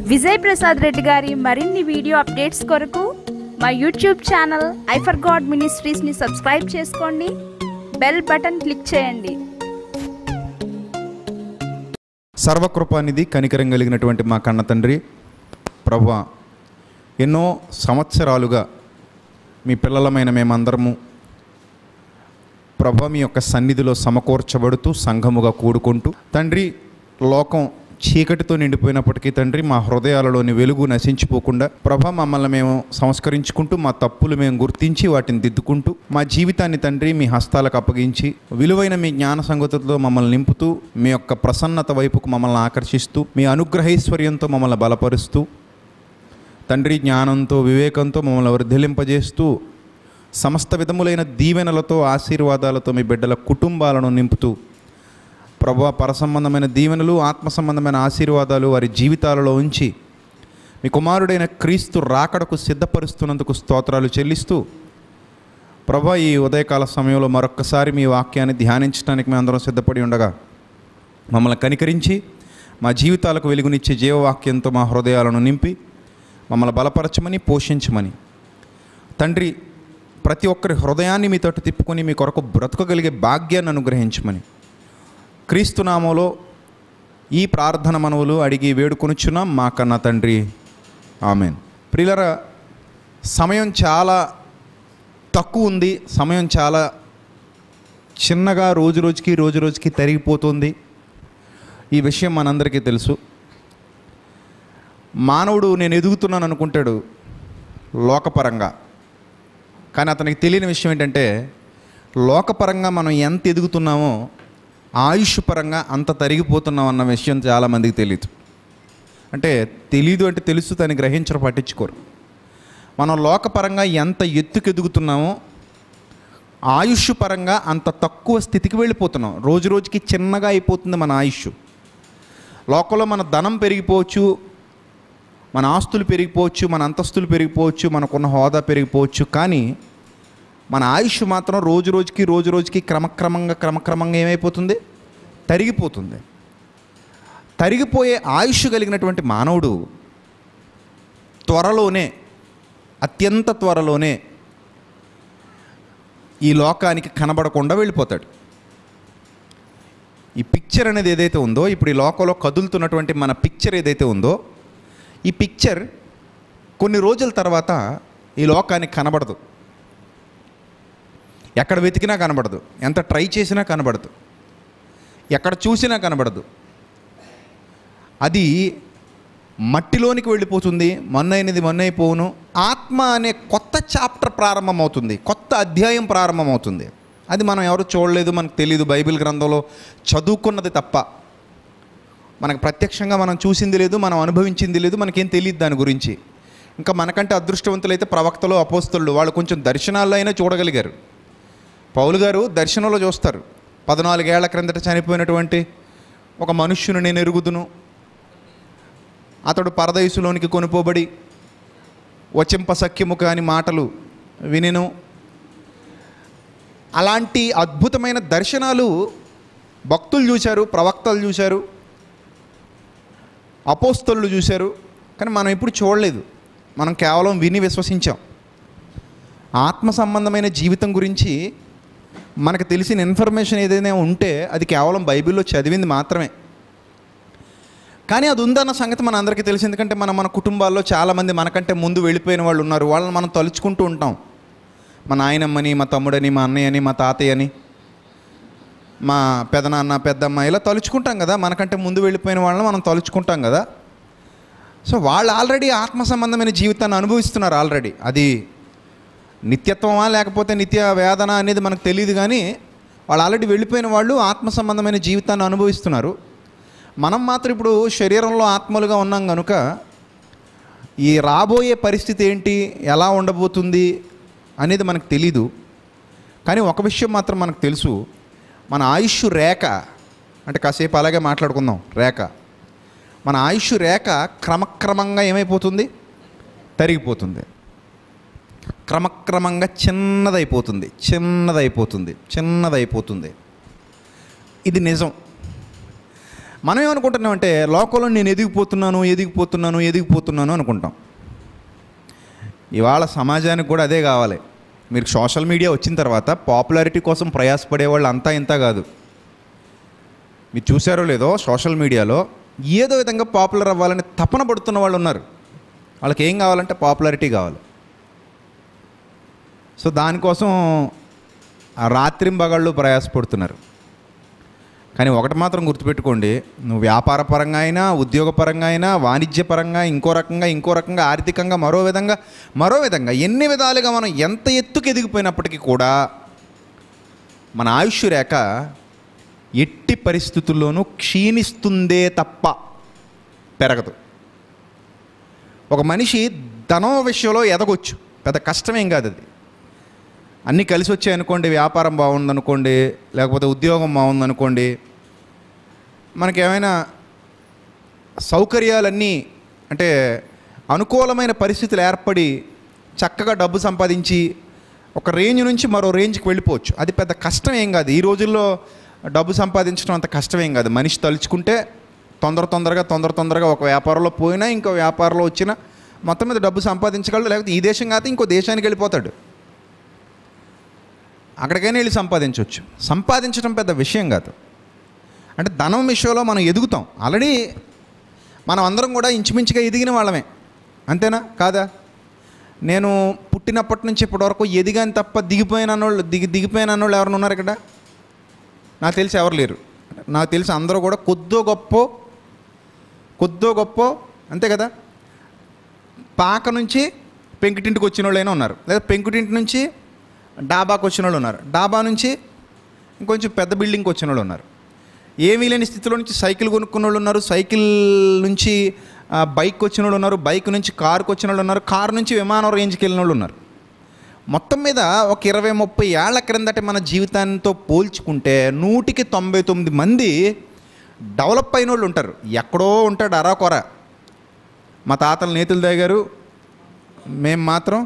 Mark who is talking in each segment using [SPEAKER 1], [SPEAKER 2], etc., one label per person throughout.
[SPEAKER 1] విజయ్ ప్రసాద్ రెడ్డి గారి మరిన్ని video updates కొరకు మా YouTube channel I for God మినిస్ట్రీస్ని సబ్స్క్రైబ్ చేసుకోండి, బెల్ బటన్ క్లిక్ చేయండి.
[SPEAKER 2] సర్వకృపానిధి కనికరం కలిగినటువంటి మా కన్న తండ్రి ప్రభువా, ఎన్నో సంవత్సరాలుగా మీ పిల్లలమైన మేమందరము ప్రభువా మీ యొక్క సన్నిధిలో సమకూర్చబడుతూ సంఘముగా కూడుకుంటూ తండ్రి, లోకం చీకటితో నిండిపోయినప్పటికీ తండ్రి మా హృదయాలలోని వెలుగు నశించిపోకుండా ప్రభా మమ్మల్ని మేము సంస్కరించుకుంటూ మా తప్పులు మేము గుర్తించి వాటిని దిద్దుకుంటూ మా జీవితాన్ని తండ్రి మీ హస్తాలకు అప్పగించి విలువైన మీ జ్ఞాన సంగతులతో మమ్మల్ని నింపుతూ మీ యొక్క ప్రసన్నత వైపుకు మమ్మల్ని ఆకర్షిస్తూ మీ అనుగ్రహైశ్వర్యంతో మమ్మల్ని బలపరుస్తూ తండ్రి జ్ఞానంతో వివేకంతో మమ్మల్ని వర్ధిలింపజేస్తూ సమస్త విధములైన దీవెనలతో ఆశీర్వాదాలతో మీ బిడ్డల కుటుంబాలను నింపుతూ ప్రభువా పరసంబంధమైన దీవెనలు ఆత్మ సంబంధమైన ఆశీర్వాదాలు వారి జీవితాలలో ఉంచి మీ కుమారుడైన క్రీస్తు రాకడకు సిద్ధపరుస్తున్నందుకు స్తోత్రాలు చెల్లిస్తూ ప్రభువా ఈ ఉదయకాల సమయంలో మరొక్కసారి మీ వాక్యాన్ని ధ్యానించడానికి మేము అందరం సిద్ధపడి ఉండగా మమ్మల్ని కనికరించి మా జీవితాలకు వెలుగునిచ్చే జీవవాక్యంతో మా హృదయాలను నింపి మమ్మల్ని బలపరచమని పోషించమని తండ్రి, ప్రతి ఒక్కరి హృదయాన్ని మీ తోటి తిప్పుకొని మీ కొరకు బ్రతకగలిగే భాగ్యాన్ని అనుగ్రహించమని క్రీస్తు నామములో ఈ ప్రార్థన మనవులు అడిగి వేడుకొనుచున్నాం మా కన్న తండ్రి, ఆమెన్. ప్రియులారా, సమయం చాలా తక్కువ ఉంది. సమయం చాలా చిన్నగా రోజు రోజుకి తరిగిపోతుంది. ఈ విషయం మనందరికీ తెలుసు. మానవుడు నేను ఎదుగుతున్నాను అనుకుంటాడు లోకపరంగా, కానీ అతనికి తెలియని విషయం ఏంటంటే లోకపరంగా మనం ఎంత ఎదుగుతున్నామో ఆయుష్ పరంగా అంత తరిగిపోతున్నాం అన్న విషయం చాలామందికి తెలియదు. అంటే తెలీదు అంటే తెలుసు, దాన్ని గ్రహించరు, పట్టించుకోరు. మనం లోకపరంగా ఎంత ఎత్తుకు ఎదుగుతున్నామో ఆయుష్ పరంగా అంత తక్కువ స్థితికి వెళ్ళిపోతున్నాం. రోజుకి చిన్నగా అయిపోతుంది మన ఆయుష్. లోకంలో మన ధనం పెరిగిపోవచ్చు, మన ఆస్తులు పెరిగిపోవచ్చు, మన అంతస్తులు పెరిగిపోవచ్చు, మనకున్న హోదా పెరిగిపోవచ్చు, కానీ మన ఆయుష్ మాత్రం రోజుకి క్రమక్రమంగా ఏమైపోతుంది? తరిగిపోతుంది. తరిగిపోయే ఆయుష్ కలిగినటువంటి మానవుడు అత్యంత త్వరలోనే ఈ లోకానికి కనబడకుండా వెళ్ళిపోతాడు. ఈ పిక్చర్ అనేది ఏదైతే ఉందో, ఇప్పుడు ఈ లోకంలో కదులుతున్నటువంటి మన పిక్చర్ ఏదైతే ఉందో, ఈ పిక్చర్ కొన్ని రోజుల తర్వాత ఈ లోకానికి కనబడదు. ఎక్కడ వెతికినా కనబడదు, ఎంత ట్రై చేసినా కనబడదు, ఎక్కడ చూసినా కనబడదు. అది మట్టిలోనికి వెళ్ళిపోతుంది. మొన్నైనది మొన్నైపోవును. ఆత్మ అనే కొత్త చాప్టర్ ప్రారంభమవుతుంది, కొత్త అధ్యాయం ప్రారంభమవుతుంది. అది మనం ఎవరు చూడలేదు, మనకు తెలియదు. బైబిల్ గ్రంథంలో చదువుకున్నది తప్ప మనకు ప్రత్యక్షంగా మనం చూసింది లేదు, మనం అనుభవించింది లేదు, మనకేం తెలియదు దాని గురించి. ఇంకా మనకంటే అదృష్టవంతులైతే ప్రవక్తలు, అపోస్తలులు, వాళ్ళు కొంచెం దర్శనాల్లో అయినా చూడగలిగారు. పౌలు గారు దర్శనంలో చూస్తారు. 14 ఏళ్ల క్రిందట చనిపోయినటువంటి ఒక మనుష్యుని నేను ఎరుగుదును, అతడు పరదైసులోనికి కొనుపోబడి వచింపసఖ్యము కాని మాటలు వినెను. అలాంటి అద్భుతమైన దర్శనాలు భక్తులు చూశారు, ప్రవక్తలు చూశారు, అపోస్తలులు చూశారు. కానీ మనం ఎప్పుడు చూడలేదు. మనం కేవలం విని విశ్వసించాం. ఆత్మ సంబంధమైన జీవితం గురించి మనకు తెలిసిన ఇన్ఫర్మేషన్ ఏదైనా ఉంటే అది కేవలం బైబిల్లో చదివింది మాత్రమే. కానీ అది ఉందన్న సంగతి మన అందరికీ తెలిసి, ఎందుకంటే మన కుటుంబాల్లో చాలామంది మనకంటే ముందు వెళ్ళిపోయిన వాళ్ళు ఉన్నారు. వాళ్ళని మనం తలుచుకుంటూ ఉంటాం. మా నాయనమ్మని, మా తమ్ముడని, మా అన్నయ్యని, మా తాతయ్యని, మా పెదనాన్న, పెద్దమ్మ, ఇలా తలుచుకుంటాం కదా. మనకంటే ముందు వెళ్ళిపోయిన వాళ్ళని మనం తలుచుకుంటాం కదా. సో వాళ్ళు ఆల్రెడీ ఆత్మ సంబంధమైన జీవితాన్ని అనుభవిస్తున్నారు ఆల్రెడీ. అది నిత్యత్వమా లేకపోతే నిత్య వేదన అనేది మనకు తెలియదు, కానీ వాళ్ళు ఆల్రెడీ వెళ్ళిపోయిన వాళ్ళు ఆత్మ సంబంధమైన జీవితాన్ని అనుభవిస్తున్నారు. మనం మాత్రం ఇప్పుడు శరీరంలో ఆత్మలుగా ఉన్నాం కనుక ఈ రాబోయే పరిస్థితి ఏంటి, ఎలా ఉండబోతుంది అనేది మనకు తెలీదు. కానీ ఒక విషయం మాత్రం మనకు తెలుసు, మన ఆయుష్ రేఖ, అంటే కాసేపు అలాగే మాట్లాడుకుందాం, రేఖ, మన ఆయుష్ రేఖ క్రమక్రమంగా ఏమైపోతుంది? తరిగిపోతుంది. క్రమక్రమంగా చిన్నదైపోతుంది. ఇది నిజం. మనం ఏమనుకుంటున్నామంటే లోకంలో నేను ఎదిగిపోతున్నాను అనుకుంటాం. ఇవాళ సమాజానికి కూడా అదే కావాలి. మీరు సోషల్ మీడియా వచ్చిన తర్వాత పాపులారిటీ కోసం ప్రయాసపడేవాళ్ళు అంతా ఇంత కాదు. మీరు చూసారో లేదో, సోషల్ మీడియాలో ఏదో విధంగా పాపులర్ అవ్వాలని తపన పడుతున్న వాళ్ళు ఉన్నారు. వాళ్ళకి ఏం కావాలంటే పాపులారిటీ కావాలి. సో దానికోసం ఆ రాత్రింబగళ్ళు ప్రయాసపడుతున్నారు. కానీ ఒకటి మాత్రం గుర్తుపెట్టుకోండి, నువ్వు వ్యాపార పరంగా అయినా, ఉద్యోగపరంగా అయినా, వాణిజ్యపరంగా, ఇంకో రకంగా ఆర్థికంగా, మరో విధంగా ఎన్ని విధాలుగా మనం ఎంత ఎత్తుకు ఎదిగిపోయినప్పటికీ కూడా మన ఆయుష్ రేఖ ఎట్టి పరిస్థితుల్లోనూ క్షీణిస్తుందే తప్ప పెరగదు. ఒక మనిషి ధనం విషయంలో ఎదగొచ్చు, పెద్ద కష్టమేం కాదు. అది అన్నీ కలిసి వచ్చాయనుకోండి, వ్యాపారం బాగుందనుకోండి, లేకపోతే ఉద్యోగం బాగుందనుకోండి, మనకేమైనా సౌకర్యాలన్నీ అంటే అనుకూలమైన పరిస్థితులు ఏర్పడి చక్కగా డబ్బు సంపాదించి ఒక రేంజ్ నుంచి మరో రేంజ్కి వెళ్ళిపోవచ్చు. అది పెద్ద కష్టం ఏం కాదు. ఈ రోజుల్లో డబ్బు సంపాదించడం అంత కష్టమేం కాదు. మనిషి తలుచుకుంటే తొందరగా ఒక వ్యాపారంలో పోయినా ఇంకో వ్యాపారంలో వచ్చినా మొత్తం మీద డబ్బు సంపాదించగలడు. లేకపోతే ఈ దేశం కాదు ఇంకో దేశానికి వెళ్ళిపోతాడు, అక్కడికైనా వెళ్ళి సంపాదించవచ్చు. సంపాదించడం పెద్ద విషయం కాదు. అంటే ధనం విషయంలో మనం ఎదుగుతాం. ఆల్రెడీ మనం అందరం కూడా ఇంచుమించుగా ఎదిగిన వాళ్ళమే, అంతేనా కాదా? నేను పుట్టినప్పటి నుంచి ఇప్పటివరకు ఎదిగాను తప్ప దిగిపోయిన వాళ్ళు ఎవరైనా ఉన్నారు ఇక్కడ? నాకు తెలిసి ఎవరు లేరు. నాకు తెలిసి అందరూ కూడా కొద్దో గొప్ప అంతే కదా. పాక నుంచి పెంకుటింటికి వచ్చిన వాళ్ళైనా ఉన్నారు, లేదా పెంకుటింటి నుంచి డాబాకు వచ్చిన వాళ్ళు ఉన్నారు, డాబా నుంచి ఇంకొంచెం పెద్ద బిల్డింగ్కి వచ్చిన వాళ్ళు ఉన్నారు, ఏమీ లేని స్థితిలో నుంచి సైకిల్ కొనుక్కున్న వాళ్ళు ఉన్నారు, సైకిల్ నుంచి బైక్ వచ్చిన వాళ్ళు ఉన్నారు, బైక్ నుంచి కారుకు వచ్చిన వాళ్ళు ఉన్నారు, కారు నుంచి విమానం రేంజ్కి వెళ్ళిన వాళ్ళు ఉన్నారు. మొత్తం మీద ఒక 20-30 ఏళ్ల క్రిందట మన జీవితాంతో పోల్చుకుంటే 199 మంది డెవలప్ అయిన వాళ్ళు ఉంటారు. ఎక్కడో ఉంటాడు అరాకొర. మా తాతలు నేతులు తాగారు, మేము మాత్రం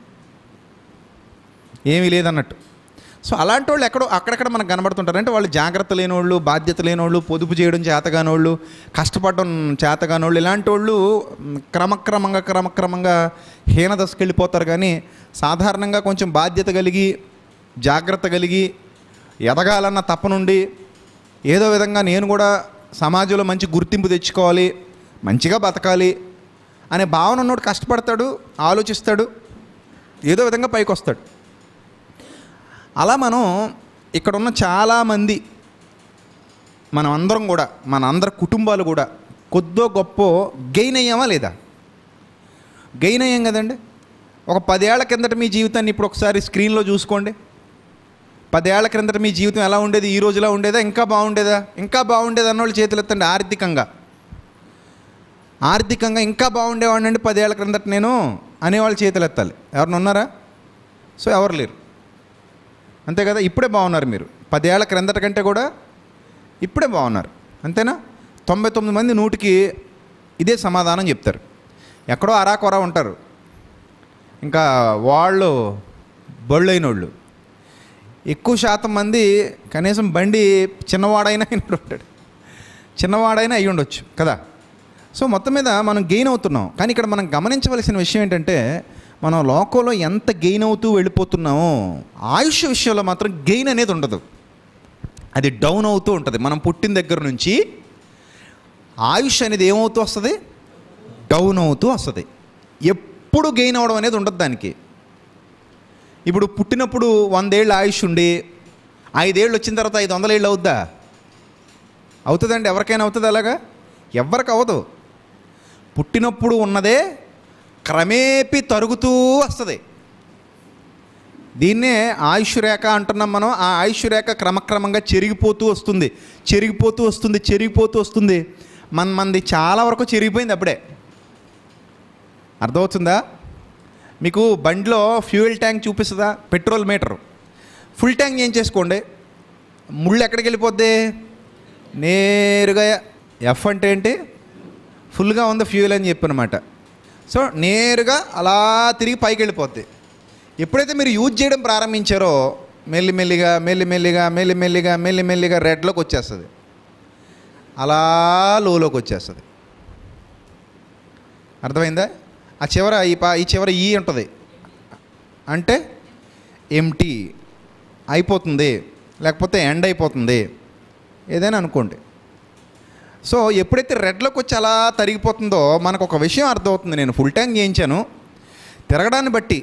[SPEAKER 2] ఏమీ లేదన్నట్టు. సో అలాంటి వాళ్ళు అక్కడక్కడ మనకు కనబడుతుంటారు. అంటే వాళ్ళు జాగ్రత్త లేనివాళ్ళు, బాధ్యత లేనివాళ్ళు, పొదుపు చేయడం చేతగానోళ్ళు, కష్టపడడం చేతగానోళ్ళు, ఇలాంటి వాళ్ళు క్రమక్రమంగా హీనదశకు వెళ్ళిపోతారు. కానీ సాధారణంగా కొంచెం బాధ్యత కలిగి, జాగ్రత్త కలిగి, ఎదగాలన్న తపనుండి ఏదో విధంగా నేను కూడా సమాజంలో మంచి గుర్తింపు తెచ్చుకోవాలి, మంచిగా బతకాలి అనే భావన ఉన్నోడు కష్టపడతాడు, ఆలోచిస్తాడు, ఏదో విధంగా పైకి వస్తాడు. అలా మనం ఇక్కడ ఉన్న చాలామంది, మనం అందరం కూడా, మన అందరి కుటుంబాలు కూడా కొద్దో గొప్ప గెయిన్ అయ్యామా లేదా? గెయిన్ అయ్యాం కదండి. ఒక 10 ఏళ్ల కిందట మీ జీవితాన్ని ఇప్పుడు ఒకసారి స్క్రీన్లో చూసుకోండి. 10 ఏళ్ల క్రిందట మీ జీవితం ఎలా ఉండేది, ఈ రోజులా ఉండేదా, ఇంకా బాగుండేదా అన్నోళ్ళు చేతులు ఎత్తండి. ఆర్థికంగా ఇంకా బాగుండేవాడిని అండి 10 ఏళ్ల క్రిందట నేను అనేవాళ్ళు చేతులు ఎత్తాలి. ఎవరిని ఉన్నారా? సో ఎవరు లేరు, అంతే కదా. ఇప్పుడే బాగున్నారు మీరు, 10 ఏళ్ల క్రిందట కంటే కూడా ఇప్పుడే బాగున్నారు, అంతేనా? 99 మంది 100కి ఇదే సమాధానం చెప్తారు. ఎక్కడో అరాకొర ఉంటారు, ఇంకా వాళ్ళు బళ్ళైన వాళ్ళు. ఎక్కువ శాతం మంది కనీసం బండి చిన్నవాడైనా అయి ఉండొచ్చు కదా. సో మొత్తం మీద మనం గెయిన్ అవుతున్నాం. కానీ ఇక్కడ మనం గమనించవలసిన విషయం ఏంటంటే, మనం లోకంలో ఎంత గెయిన్ అవుతూ వెళ్ళిపోతున్నామో ఆయుష్ విషయంలో మాత్రం గెయిన్ అనేది ఉండదు, అది డౌన్ అవుతూ ఉంటుంది. మనం పుట్టిన దగ్గర నుంచి ఆయుష్ అనేది ఏమవుతూ వస్తుంది? డౌన్ అవుతూ వస్తుంది. ఎప్పుడు గెయిన్ అవ్వడం అనేది ఉండదు దానికి. ఇప్పుడు పుట్టినప్పుడు 100 ఏళ్ళు ఆయుష్ ఉండి 5 ఏళ్ళు వచ్చిన తర్వాత 500 ఏళ్ళు అవుద్దా? అవుతుందండి? ఎవరికైనా అవుతుంది అలాగా? ఎవరికి అవ్వదు. పుట్టినప్పుడు ఉన్నదే క్రమేపీ తరుగుతూ వస్తుంది. దీన్నే ఆయుష్ రేఖ అంటున్నాం మనం. ఆ ఆయుష్ రేఖ క్రమక్రమంగా చెరిగిపోతూ వస్తుంది. మనది చాలా వరకు చెరిగిపోయింది అప్పుడే. అర్థమవుతుందా మీకు? బండిలో ఫ్యూయల్ ట్యాంక్ చూపిస్తుందా? పెట్రోల్ మీటర్ ఫుల్ ట్యాంక్ ఏం చేసుకోండి, ముళ్ళు ఎక్కడికి వెళ్ళిపోద్ది? నేరుగా ఎఫ్ అంటే ఏంటి? ఫుల్గా ఉంది ఫ్యూయల్ అని చెప్పనమాట. సో నేరుగా అలా తిరిగి పైకి వెళ్ళిపోద్ది. ఎప్పుడైతే మీరు యూజ్ చేయడం ప్రారంభించారో మెల్లిమెల్లిగా రెడ్లోకి వచ్చేస్తుంది. అలా లోలోకి వచ్చేస్తుంది. అర్థమైందా? ఆ చివర ఈ చివర ఈ ఉంటుంది అంటే ఎంటీ అయిపోతుంది, లేకపోతే ఎండ్ అయిపోతుంది, ఏదైనా అనుకోండి. సో ఎప్పుడైతే రెడ్లోకి వచ్చి అలా తరిగిపోతుందో మనకు ఒక విషయం అర్థమవుతుంది. నేను ఫుల్ ట్యాంక్ చేయించాను, తిరగడాన్ని బట్టి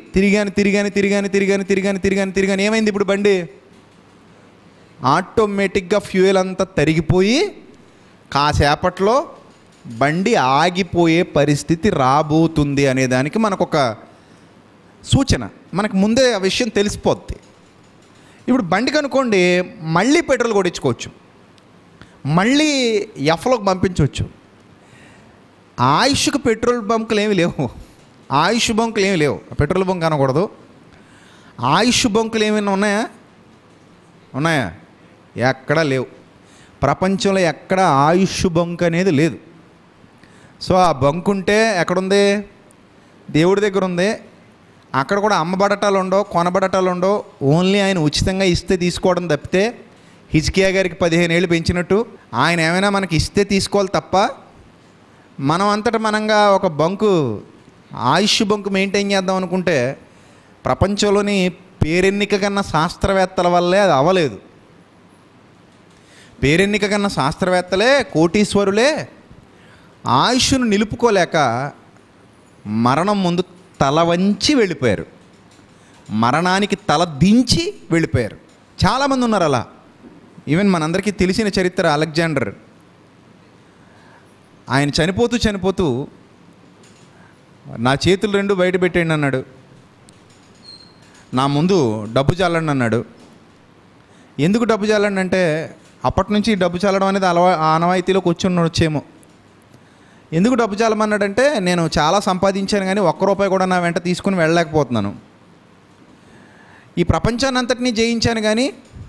[SPEAKER 2] తిరిగాను ఏమైంది ఇప్పుడు బండి? ఆటోమేటిక్గా ఫ్యూయల్ అంతా తరిగిపోయి కాసేపట్లో బండి ఆగిపోయే పరిస్థితి రాబోతుంది అనేదానికి మనకొక సూచన, మనకు ముందే ఆ విషయం తెలిసిపోద్ది. ఇప్పుడు బండికి అనుకోండి మళ్ళీ పెట్రోల్ కొట్టించుకోవచ్చు, మళ్ళీ ఎఫ్లోకి పంపించవచ్చు. ఆయుష్కు పెట్రోల్ బంకులు ఏమి లేవు, ఆయుష్ బంకులు ఏమి లేవు. పెట్రోల్ బంక్ అనకూడదు, ఆయుష్ బంకులు ఏమైనా ఉన్నాయా? ఎక్కడా లేవు. ప్రపంచంలో ఎక్కడ ఆయుష్ బంక్ అనేది లేదు. సో ఆ బంక్ ఉంటే ఎక్కడుంది? దేవుడి దగ్గర ఉంది. అక్కడ కూడా అమ్మబడటాలు ఉండవు, కొనబడటాలు ఉండవు. ఓన్లీ ఆయన ఉచితంగా ఇస్తే తీసుకోవడం తప్పితే, హిజ్కియా గారికి 15 ఏళ్ళు పెంచినట్టు ఆయన ఏమైనా మనకి ఇస్తే తీసుకోవాలి తప్ప, మనం అంతటా మనంగా ఒక బంకు, ఆయుష్ బంకు మెయింటైన్ చేద్దాం అనుకుంటే ప్రపంచంలోని పేరెన్నిక కన్నా శాస్త్రవేత్తల వల్లే అది అవ్వలేదు. పేరెన్నిక కన్నా శాస్త్రవేత్తలే, కోటీశ్వరులే ఆయుష్ను నిలుపుకోలేక మరణం ముందు తల వంచి వెళ్ళిపోయారు, మరణానికి తల దించి వెళ్ళిపోయారు. చాలామంది ఉన్నారు అలా. ఈవెన్ మనందరికీ తెలిసిన చరిత్ర అలెగ్జాండర్. ఆయన చనిపోతూ నా చేతులు 2 బయట పెట్టండి అన్నాడు, నా ముందు డబ్బు చాలండి అన్నాడు. ఎందుకు డబ్బు చాలండి అంటే అప్పటి నుంచి డబ్బు చాలడం అనేది ఆనవాయితీలోకి వచ్చేమో. ఎందుకు డబ్బు చాలమన్నాడంటే, నేను చాలా సంపాదించాను కానీ ₹1 కూడా నా వెంట తీసుకుని వెళ్ళలేకపోతున్నాను. ఈ ప్రపంచాన్ని అంతటినీ జయించాను కానీ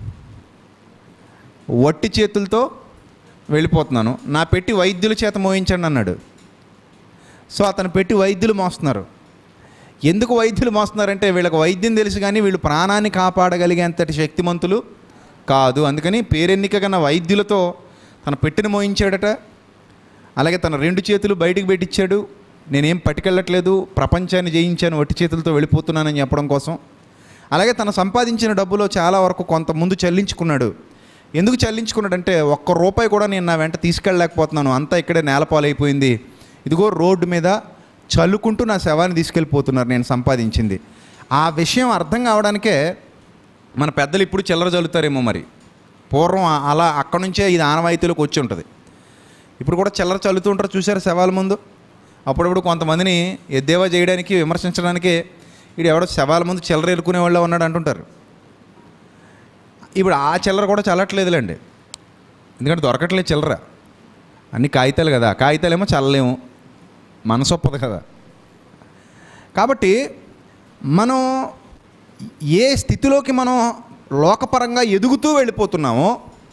[SPEAKER 2] వట్టి చేతులతో వెళ్ళిపోతున్నాను, నా పెట్టి వైద్యుల చేత మోయించండి అన్నాడు. సో అతను పెట్టి వైద్యులు మోస్తున్నారు. ఎందుకు వైద్యులు మోస్తున్నారంటే వీళ్ళకి వైద్యం తెలుసు కానీ వీళ్ళు ప్రాణాన్ని కాపాడగలిగేంతటి శక్తిమంతులు కాదు. అందుకని పేరెన్నిక కన్నా వైద్యులతో తన పెట్టిన మోయించాడట. అలాగే తన 2 చేతులు బయటికి పెట్టించాడు, నేనేం పట్టుకెళ్ళట్లేదు, ప్రపంచాన్ని జయించాను, వట్టి చేతులతో వెళ్ళిపోతున్నానని చెప్పడం కోసం. అలాగే తను సంపాదించిన డబ్బులో చాలా వరకు కొంత ముందు చెల్లించుకున్నాడు. ఎందుకు చెల్లించుకున్నాడంటే, ₹1 కూడా నేను నా వెంట తీసుకెళ్ళలేకపోతున్నాను, అంతా ఇక్కడే నేలపాలైపోయింది, ఇదిగో రోడ్డు మీద చల్లుకుంటూ నా శవాన్ని తీసుకెళ్ళిపోతున్నారు నేను సంపాదించింది. ఆ విషయం అర్థం కావడానికే మన పెద్దలు ఇప్పుడు చిల్లర చల్లుతారేమో మరి. పూర్వం అలా అక్కడి నుంచే ఇది ఆనవాయితీలోకి వచ్చి ఉంటుంది. ఇప్పుడు కూడా చిల్లర చల్లుతూ ఉంటారు చూసారు శవాల ముందు. అప్పుడప్పుడు కొంతమందిని ఎద్దేవా చేయడానికి, విమర్శించడానికి వీడు ఎవడో శవాల ముందు చిల్లర ఎరుకునే వాళ్ళు ఉన్నాడు అంటుంటారు. ఇప్పుడు ఆ చిల్లర కూడా చల్లట్లేదులేండి, ఎందుకంటే దొరకట్లేదు చిల్లర, అన్ని కాగితాలు కదా. కాగితాలేమో చల్లలేము, మనసొప్పదు కదా. కాబట్టి మనం ఏ స్థితిలోకి మనం లోకపరంగా ఎదుగుతూ వెళ్ళిపోతున్నామో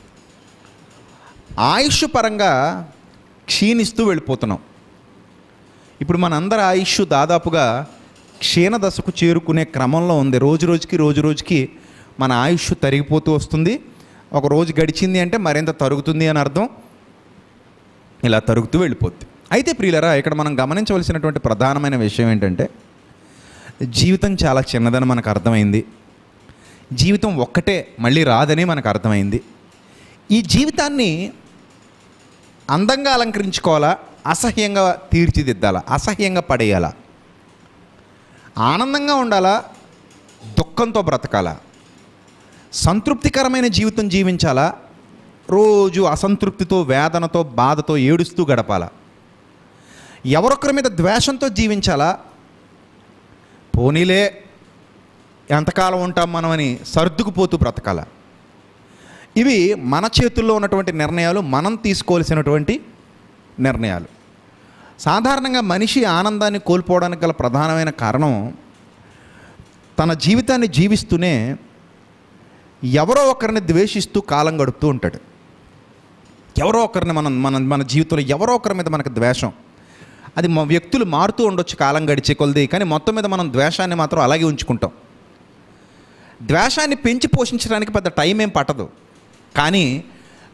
[SPEAKER 2] ఆయుష్ పరంగా క్షీణిస్తూ వెళ్ళిపోతున్నాం. ఇప్పుడు మనందరి ఆయుష్ దాదాపుగా క్షీణదశకు చేరుకునే క్రమంలో ఉంది. రోజు రోజుకి మన ఆయుష్ తరిగిపోతూ వస్తుంది. ఒక రోజు గడిచింది అంటే మరింత తరుగుతుంది అని అర్థం. ఇలా తరుగుతూ వెళ్ళిపోద్ది. అయితే ప్రియులరా, ఇక్కడ మనం గమనించవలసినటువంటి ప్రధానమైన విషయం ఏంటంటే, జీవితం చాలా చిన్నదని మనకు అర్థమైంది. జీవితం ఒక్కటే, మళ్ళీ రాదని మనకు అర్థమైంది. ఈ జీవితాన్ని అందంగా అలంకరించుకోవాలా, అసహ్యంగా తీర్చిదిద్దాలా, అసహ్యంగా పడేయాలా, ఆనందంగా ఉండాలా, దుఃఖంతో బ్రతకాలా, సంతృప్తికరమైన జీవితం జీవించాలా, రోజు అసంతృప్తితో, వేదనతో, బాధతో ఏడుస్తూ గడపాలా, ఎవరొక్కరి మీద ద్వేషంతో జీవించాలా, పోనీలే ఎంతకాలం ఉంటాం మనమని సర్దుకుపోతూ బ్రతకాల. ఇవి మన చేతుల్లో ఉన్నటువంటి నిర్ణయాలు, మనం తీసుకోవాల్సినటువంటి నిర్ణయాలు. సాధారణంగా మనిషి ఆనందాన్ని కోల్పోవడానికి గల ప్రధానమైన కారణం, తన జీవితాన్ని జీవిస్తూనే ఎవరో ఒకరిని ద్వేషిస్తూ కాలం గడుపుతూ ఉంటాడు. ఎవరో ఒకరిని మన జీవితంలో ఎవరో ఒకరి మీద మనకు ద్వేషం, అది వ్యక్తులు మారుతూ ఉండొచ్చు కాలం గడిచే కొలది, కానీ మొత్తం మీద మనం ద్వేషాన్ని మాత్రం అలాగే ఉంచుకుంటాం. ద్వేషాన్ని పెంచి పోషించడానికి పెద్ద టైం ఏం పట్టదు, కానీ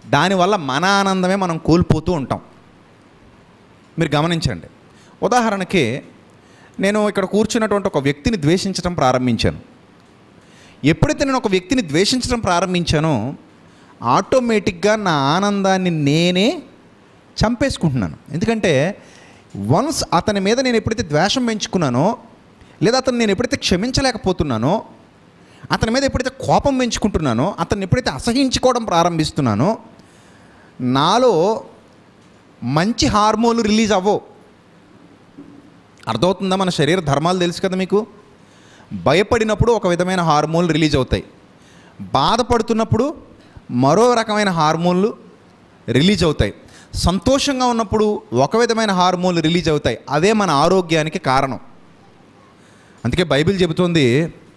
[SPEAKER 2] దానివల్ల మన ఆనందమే మనం కోల్పోతూ ఉంటాం. మీరు గమనించండి. ఉదాహరణకి నేను ఇక్కడ కూర్చున్నటువంటి ఒక వ్యక్తిని ద్వేషించడం ప్రారంభించాను. ఎప్పుడైతే నేను ఒక వ్యక్తిని ద్వేషించడం ప్రారంభించానో ఆటోమేటిక్గా నా ఆనందాన్ని నేనే చంపేసుకుంటున్నాను. ఎందుకంటే వన్స్ అతని మీద నేను ఎప్పుడైతే ద్వేషం పెంచుకున్నానో, లేదా అతను నేను ఎప్పుడైతే క్షమించలేకపోతున్నానో, అతని మీద ఎప్పుడైతే కోపం పెంచుకుంటున్నానో, అతన్ని ఎప్పుడైతే అసహించుకోవడం ప్రారంభిస్తున్నానో, నాలో మంచి హార్మోన్లు రిలీజ్ అవ్వవు. అర్థమవుతుందా? మన శరీర ధర్మాలు తెలుసు కదా మీకు. భయపడినప్పుడు ఒక విధమైన హార్మోన్లు రిలీజ్ అవుతాయి, బాధపడుతున్నప్పుడు మరో రకమైన హార్మోన్లు రిలీజ్ అవుతాయి, సంతోషంగా ఉన్నప్పుడు ఒక విధమైన హార్మోన్లు రిలీజ్ అవుతాయి. అదే మన ఆరోగ్యానికి కారణం. అందుకే బైబిల్ చెబుతోంది,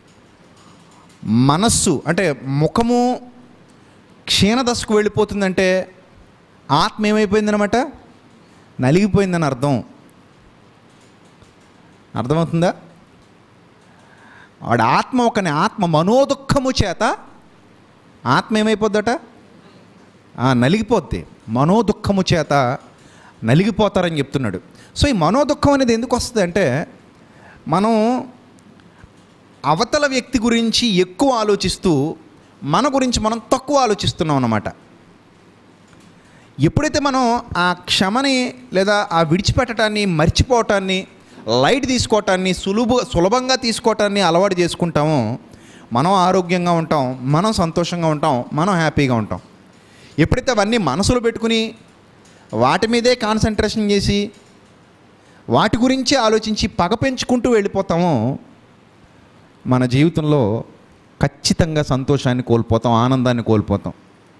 [SPEAKER 2] మనస్సు అంటే ముఖము క్షీణదశకు వెళ్ళిపోతుందంటే ఆత్మ ఏమైపోయిందనమాట, నలిగిపోయిందని అర్థం. అర్థమవుతుందా? వాడి ఆత్మ ఒకని ఆత్మ మనోదుఖము చేత ఆత్మ ఏమైపోద్దట, నలిగిపోద్ది. మనోదుఖము చేత నలిగిపోతారని చెప్తున్నాడు. సో ఈ మనోదుఖం అనేది ఎందుకు వస్తుంది అంటే, మనం అవతల వ్యక్తి గురించి ఎక్కువ ఆలోచిస్తూ మన గురించి మనం తక్కువ ఆలోచిస్తున్నాం అన్నమాట. ఎప్పుడైతే మనం ఆ క్షమని లేదా ఆ విడిచిపెట్టడాన్ని, మర్చిపోవటాన్ని, లైట్ తీసుకోవటాన్ని, సులభంగా తీసుకోవటాన్ని అలవాటు చేసుకుంటామో మనం ఆరోగ్యంగా ఉంటాం, మనం సంతోషంగా ఉంటాం, మనం హ్యాపీగా ఉంటాం. ఎప్పుడైతే అవన్నీ మనసులో పెట్టుకుని వాటి మీదే కాన్సన్ట్రేషన్ చేసి వాటి గురించి ఆలోచించి పగ పెంచుకుంటూ వెళ్ళిపోతామో మన జీవితంలో ఖచ్చితంగా సంతోషాన్ని కోల్పోతాం, ఆనందాన్ని కోల్పోతాం.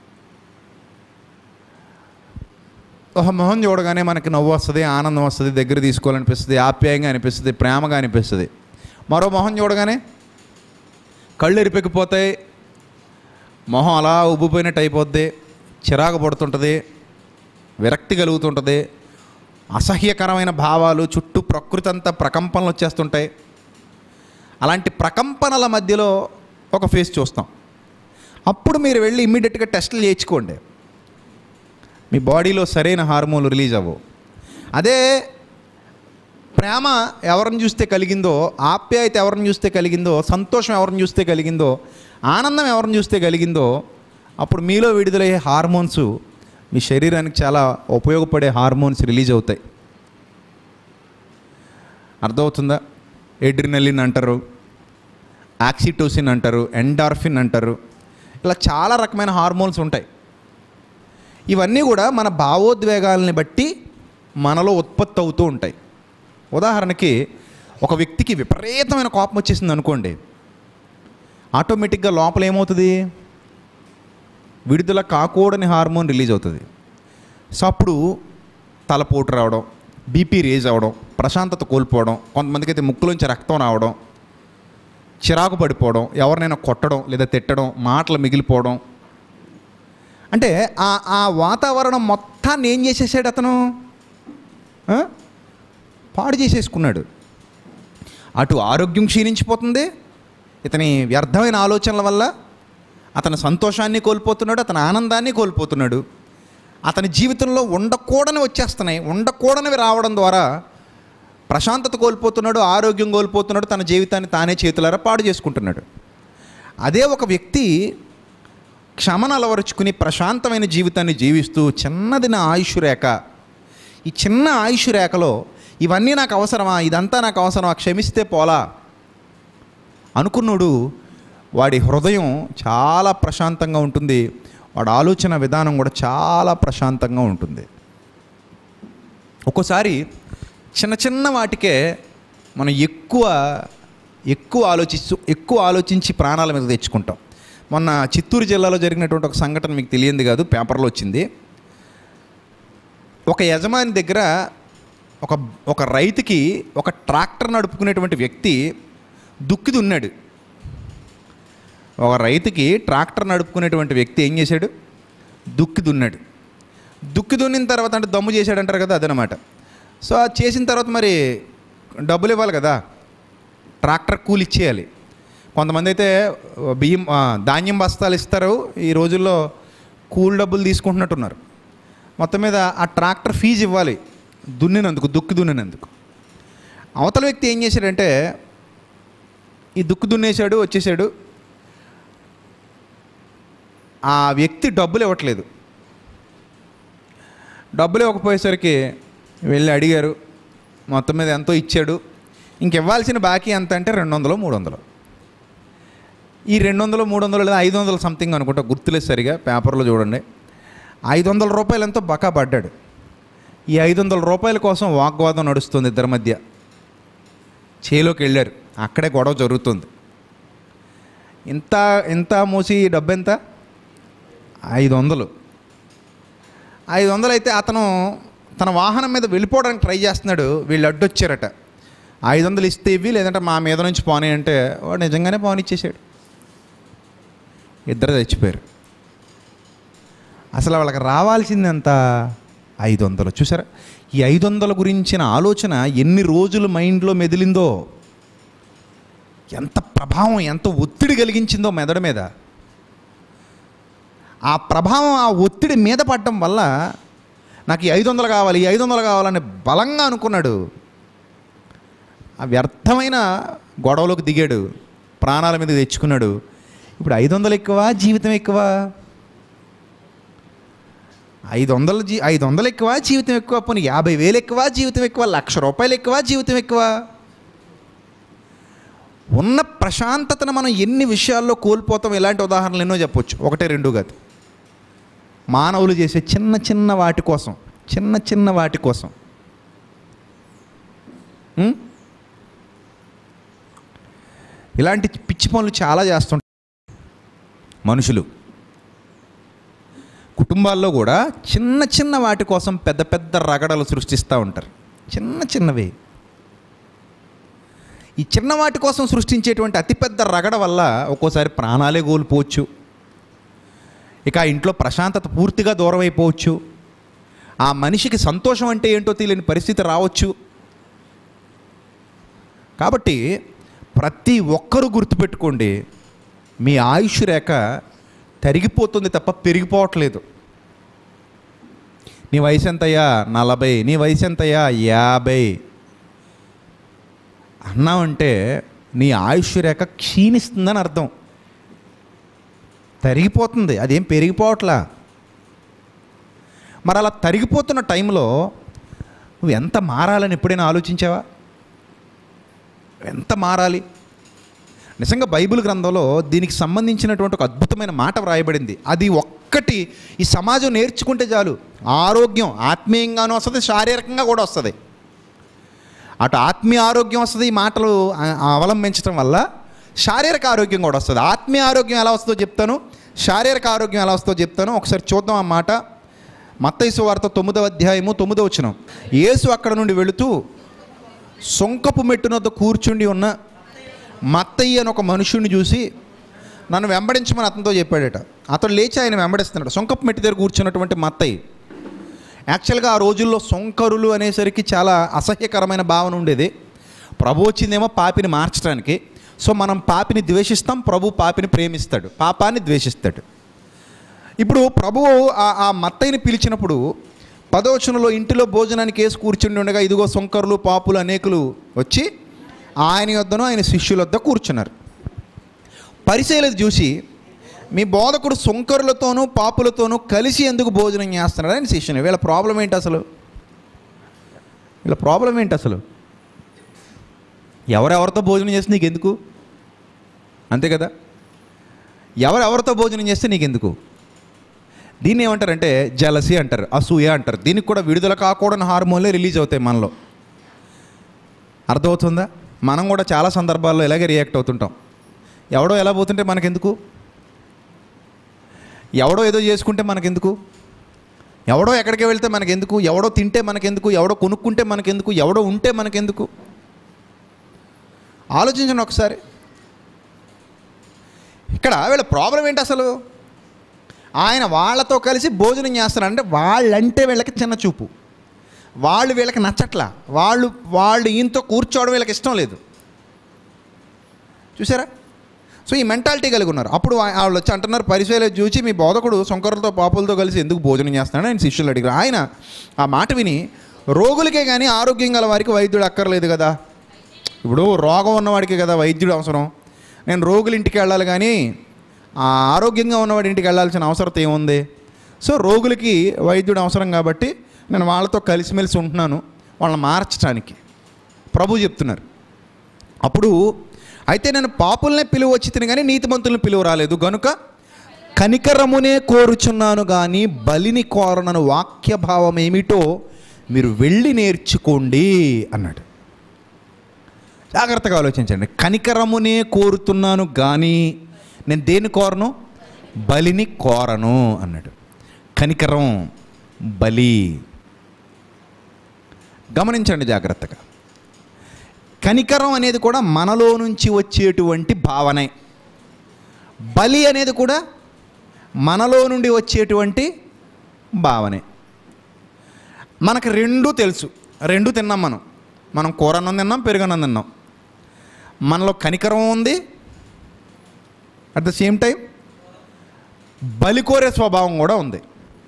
[SPEAKER 2] ఒక మొహం చూడగానే మనకి నవ్వు వస్తుంది, ఆనందం వస్తుంది, దగ్గర తీసుకోవాలనిపిస్తుంది, ఆప్యాయంగా అనిపిస్తుంది, ప్రేమగా అనిపిస్తుంది. మరో మొహం చూడగానే కళ్ళు ఎరిపెక్కిపోతాయి, మొహం అలా ఉబ్బిపోయినట్టు అయిపోద్ది, చిరాకు పడుతుంటుంది, విరక్తి కలుగుతుంటుంది, అసహ్యకరమైన భావాలు, చుట్టూ ప్రకృతి అంతా ప్రకంపనలు వచ్చేస్తుంటాయి. అలాంటి ప్రకంపనల మధ్యలో ఒక ఫేస్ చూస్తాం. అప్పుడు మీరు వెళ్ళి ఇమ్మీడియట్గా టెస్టులు చేయించుకోండి, మీ బాడీలో సరైన హార్మోన్లు రిలీజ్ అవ్వవు. అదే ప్రేమ ఎవరిని చూస్తే కలిగిందో, ఆప్యాయత ఎవరిని చూస్తే కలిగిందో, సంతోషం ఎవరిని చూస్తే కలిగిందో, ఆనందం ఎవరిని చూస్తే కలిగిందో, అప్పుడు మీలో విడుదలయ్యే హార్మోన్స్ మీ శరీరానికి చాలా ఉపయోగపడే హార్మోన్స్ రిలీజ్ అవుతాయి. అర్థమవుతుందా? ఎడ్రినలిన్ అంటారు, ఆక్సిటోసిన్ అంటారు, ఎండార్ఫిన్ అంటారు, ఇలా చాలా రకమైన హార్మోన్స్ ఉంటాయి. ఇవన్నీ కూడా మన భావోద్వేగాలని బట్టి మనలో ఉత్పత్తి అవుతూ ఉంటాయి. ఉదాహరణకి ఒక వ్యక్తికి విపరీతమైన కోపం వచ్చేసింది అనుకోండి, ఆటోమేటిక్గా లోపల ఏమవుతుంది, విడుదల కాకూడని హార్మోన్ రిలీజ్ అవుతుంది. సో అప్పుడు తలపోటు రావడం, బీపీ రేజ్ అవ్వడం, ప్రశాంతత కోల్పోవడం, కొంతమందికి అయితే ముక్కులోంచి రక్తం రావడం, చిరాకు పడిపోవడం, ఎవరినైనా కొట్టడం లేదా తిట్టడం, మాటలు మిగిలిపోవడం. అంటే ఆ వాతావరణం మొత్తాన్ని ఏం చేసేసాడు అతను, పాడు చేసేసుకున్నాడు. అటు ఆరోగ్యం క్షీణించిపోతుంది, ఇతని వ్యర్థమైన ఆలోచనల వల్ల అతని సంతోషాన్ని కోల్పోతున్నాడు, అతని ఆనందాన్ని కోల్పోతున్నాడు. అతని జీవితంలో ఉండకూడని వచ్చేస్తున్నాయి, ఉండకూడనివి రావడం ద్వారా ప్రశాంతత కోల్పోతున్నాడు, ఆరోగ్యం కోల్పోతున్నాడు, తన జీవితాన్ని తానే చేతులారా పాడు చేసుకుంటున్నాడు. అదే ఒక వ్యక్తి క్షమను అలవరుచుకుని ప్రశాంతమైన జీవితాన్ని జీవిస్తూ చిన్నది నా ఆయుష్ రేఖ, ఈ చిన్న ఆయుష్ రేఖలో ఇవన్నీ నాకు అవసరమా, ఇదంతా నాకు అవసరమా, క్షమిస్తే పోలా అనుకున్నాడు, వాడి హృదయం చాలా ప్రశాంతంగా ఉంటుంది, వాడి ఆలోచన విధానం కూడా చాలా ప్రశాంతంగా ఉంటుంది. ఒక్కోసారి చిన్న చిన్న వాటికే మనం ఎక్కువ ఆలోచించి ప్రాణాల మీద తెచ్చుకుంటాం. మొన్న చిత్తూరు జిల్లాలో జరిగినటువంటి ఒక సంఘటన మీకు తెలియంది కాదు, పేపర్లో వచ్చింది. ఒక యజమాని దగ్గర ఒక రైతుకి ఒక ట్రాక్టర్ నడుపుకునేటువంటి వ్యక్తి దుక్కి ఉన్నాడు. ఒక రైతుకి ట్రాక్టర్ నడుపుకునేటువంటి వ్యక్తి ఏం చేశాడు, దుక్కి దున్నాడు. దుక్కి దున్నిన తర్వాత అంటే దమ్ము చేశాడంటారు కదా, అదనమాట. సో అది చేసిన తర్వాత మరి డబ్బులు ఇవ్వాలి కదా, ట్రాక్టర్ కూలి ఇచ్చేయాలి. కొంతమంది అయితే ధాన్యం బస్తాలు ఇస్తారు. ఈ రోజుల్లో కూల్ డబ్బులు తీసుకుంటున్నట్టున్నారు. మొత్తం మీద ఆ ట్రాక్టర్ ఫీజు ఇవ్వాలి దున్నినందుకు, దుక్కి దున్నినందుకు. అవతల వ్యక్తి ఏం చేశాడంటే ఈ దుక్కు దున్నేశాడు, వచ్చేసాడు. ఆ వ్యక్తి డబ్బులు ఇవ్వట్లేదు. డబ్బులు ఇవ్వకపోయేసరికి వెళ్ళి అడిగారు. మొత్తం మీద ఎంతో ఇచ్చాడు. ఇంకివ్వాల్సిన బాకీ ఎంత అంటే 200, 300. ఈ 200, 300 లేదా 500 సంథింగ్ అనుకుంటా, గుర్తులేదు సరిగా, పేపర్లో చూడండి. 500 రూపాయలు ఎంతో బకా పడ్డాడు. ఈ 500 రూపాయల కోసం వాగ్వాదం నడుస్తుంది ఇద్దరి మధ్య. చేలోకి వెళ్ళారు, అక్కడే గొడవ జరుగుతుంది. ఇంత మూసి డబ్బు ఎంత? 500. 500 అయితే అతను తన వాహనం మీద వెళ్ళిపోవడానికి ట్రై చేస్తున్నాడు. వీళ్ళు అడ్డొచ్చారట. 500 ఇస్తే ఇవి, లేదంటే మా మీద నుంచి పోనీ అంటే వాడు నిజంగానే పోనిచ్చేసాడు. ఇద్దరు చచ్చిపోయారు. అసలు వాళ్ళకి రావాల్సింది ఎంత? 500. చూసారా, ఈ 500 గురించిన ఆలోచన ఎన్ని రోజులు మైండ్లో మెదిలిందో, ఎంత ప్రభావం, ఎంత ఒత్తిడి కలిగించిందో మెదడు మీద. ఆ ప్రభావం, ఆ ఒత్తిడి మీద పడటం వల్ల నాకు ఈ 500 కావాలి, ఈ 500 కావాలని బలంగా అనుకున్నాడు. ఆ వ్యర్థమైన గొడవలోకి దిగాడు, ప్రాణాల మీద తెచ్చుకున్నాడు. ఇప్పుడు 500 ఎక్కువ, జీవితం ఎక్కువ? 500 ఎక్కువ, జీవితం ఎక్కువ? పోనీ 50,000 ఎక్కువ, జీవితం ఎక్కువ? 1,00,000 రూపాయలు ఎక్కువ, జీవితం ఎక్కువ? ఉన్న ప్రశాంతతను మనం ఎన్ని విషయాల్లో కోల్పోతాం. ఇలాంటి ఉదాహరణలు ఎన్నో చెప్పొచ్చు, 1, 2 కాదు. మానవులు చేసే చిన్న చిన్న వాటి కోసం ఇలాంటి పిచ్చి పనులు చాలా చేస్తుంటారు మనుషులు. కుటుంబాల్లో కూడా చిన్న చిన్న వాటి కోసం పెద్ద పెద్ద రగడలు సృష్టిస్తూ ఉంటారు. చిన్నవే. ఈ చిన్న వాటి కోసం సృష్టించేటువంటి అతిపెద్ద రగడ వల్ల ఒక్కోసారి ప్రాణాలే కోల్పోవచ్చు. ఇక ఆ ఇంట్లో ప్రశాంతత పూర్తిగా దూరం అయిపోవచ్చు. ఆ మనిషికి సంతోషం అంటే ఏంటో తెలియని పరిస్థితి రావచ్చు. కాబట్టి ప్రతి ఒక్కరూ గుర్తుపెట్టుకోండి, మీ ఆయుష్ రేఖ తరిగిపోతుంది తప్ప పెరిగిపోవట్లేదు. నీ వయసు ఎంతయ్యా? 40. నీ వయసు ఎంతయ్యా? 50 అన్నావంటే నీ ఆయుష్ రేఖ క్షీణిస్తుందని అర్థం. తరిగిపోతుంది, అదేం పెరిగిపోవట్లా. మరి అలా తరిగిపోతున్న టైంలో నువ్వు ఎంత మారాలని ఎప్పుడైనా ఆలోచించావా? ఎంత మారాలి? నిజంగా బైబిల్ గ్రంథంలో దీనికి సంబంధించినటువంటి ఒక అద్భుతమైన మాట వ్రాయబడింది. అది ఒక్కటి ఈ సమాజం నేర్చుకుంటే చాలు. ఆరోగ్యం ఆత్మీయంగానూ వస్తుంది, శారీరకంగా కూడా వస్తుంది. అటు ఆత్మీయ ఆరోగ్యం వస్తుంది ఈ మాటలు అవలంబించడం వల్ల, శారీరక ఆరోగ్యం కూడా వస్తుంది. ఆత్మీయ ఆరోగ్యం ఎలా వస్తుందో చెప్తాను, శారీరక ఆరోగ్యం ఎలా వస్తుందో చెప్తాను. ఒకసారి చూద్దాం ఆ మాట. మత్తయి సువార్త 9వ అధ్యాయము 9వ వచనం. యేసు అక్కడ నుండి వెళుతూ సొంకపు మెట్టునొద్ద కూర్చుండి ఉన్న మత్తయి అని ఒక మనుషుడిని చూసి నన్ను వెంబడించమని అతనితో చెప్పాడట. అతను లేచి ఆయన వెంబడిస్తున్నాడు. సొంకపు మెట్టి దగ్గర కూర్చున్నటువంటి మత్తయి. యాక్చువల్గా ఆ రోజుల్లో సొంకరులు అనేసరికి చాలా అసహ్యకరమైన భావన ఉండేది. ప్రభు వచ్చిందేమో పాపిని మార్చడానికి. సో మనం పాపిని ద్వేషిస్తాం, ప్రభు పాపిని ప్రేమిస్తాడు, పాపాన్ని ద్వేషిస్తాడు. ఇప్పుడు ప్రభువు ఆ మత్తయిని పిలిచినప్పుడు 10వ వచనంలో ఇంటిలో భోజనానికి వేసి కూర్చుండి ఉండగా ఇదిగో సొంకరులు పాపులు అనేకులు వచ్చి ఆయన యొద్దను ఆయన శిష్యుల వద్ద కూర్చున్నారు. పరిసయ్యులు చూసి మీ బోధకుడు సొంకరులతోనూ పాపులతోనూ కలిసి ఎందుకు భోజనం చేస్తున్నాడు ఆయన శిష్యుని. వీళ్ళ ప్రాబ్లం ఏంటి అసలు? ఎవరెవరితో భోజనం చేస్తే నీకెందుకు? అంతే కదా, ఎవరెవరితో భోజనం చేస్తే నీకెందుకు? దీన్ని ఏమంటారంటే జలసీ అంటారు, అసూయ అంటారు. దీనికి కూడా విడుదల కాకూడని హార్మోన్లే రిలీజ్ అవుతాయి మనలో. అర్థమవుతుందా? మనం కూడా చాలా సందర్భాల్లో ఇలాగే రియాక్ట్ అవుతుంటాం. ఎవడో ఎలా పోతుంటే మనకెందుకు? ఎవడో ఏదో చేసుకుంటే మనకెందుకు? ఎవడో ఎక్కడికి వెళ్తే మనకెందుకు? ఎవడో తింటే మనకెందుకు? ఎవడో కొనుక్కుంటే మనకెందుకు? ఎవడో ఉంటే మనకెందుకు? ఆలోచించండి ఒకసారి. ఇక్కడ వీళ్ళ ప్రాబ్లం ఏంటి అసలు? ఆయన వాళ్ళతో కలిసి భోజనం చేస్తారంటే వాళ్ళంటే వీళ్ళకి చిన్న చూపు, వాళ్ళు వీళ్ళకి నచ్చట్లా, వాళ్ళు ఈయనతో కూర్చోవడం వీళ్ళకి ఇష్టం లేదు. చూసారా? సో ఈ మెంటాలిటీ కలిగి ఉన్నారు. అప్పుడు వాళ్ళు వచ్చి అంటున్నారు, పరిసయ్యులు చూసి మీ బోధకుడు సుంకరులతో పాపులతో కలిసి ఎందుకు భోజనం చేస్తున్నాడు ఆయన శిష్యులు అడిగారు. ఆయన ఆ మాట విని, రోగులకే కానీ ఆరోగ్యం గల వారికి వైద్యుడు అక్కర్లేదు కదా. ఇప్పుడు రోగం ఉన్నవాడికి కదా వైద్యుడు అవసరం. నేను రోగుల ఇంటికి వెళ్ళాలి కానీ ఆరోగ్యంగా ఉన్నవాడి ఇంటికి వెళ్ళాల్సిన అవసరం ఏముంది? సో రోగులకి వైద్యుడు అవసరం కాబట్టి నేను వాళ్ళతో కలిసిమెలిసి ఉంటున్నాను, వాళ్ళని మార్చడానికి ప్రభు చెప్తున్నారు. అప్పుడు అయితే నేను పాపులనే పిలువ వచ్చి తిని కానీ నీతిమంతులను పిలువ రాలేదు, గనుక కనికరమునే కోరుచున్నాను కానీ బలిని కోరనను వాక్య భావం ఏమిటో మీరు వెళ్ళి నేర్చుకోండి అన్నాడు. జాగ్రత్తగా ఆలోచించండి. కనికరమునే కోరుతున్నాను కానీ నేను దేన్ని కోరను? బలిని కోరను అన్నాడు. కనికరం, బలి. గమనించండి జాగ్రత్తగా. కనికరం అనేది కూడా మనలో నుంచి వచ్చేటువంటి భావనే. బలి అనేది కూడా మనలో నుండి వచ్చేటువంటి భావనే. మనకు రెండూ తెలుసు, రెండు తిన్నాం. మనం కూరన్నం తిన్నాం, పెరుగన్నం తిన్నాం. మనలో కనికరం ఉంది, అట్ ద సేమ్ టైం బలి కోరే స్వభావం కూడా ఉంది.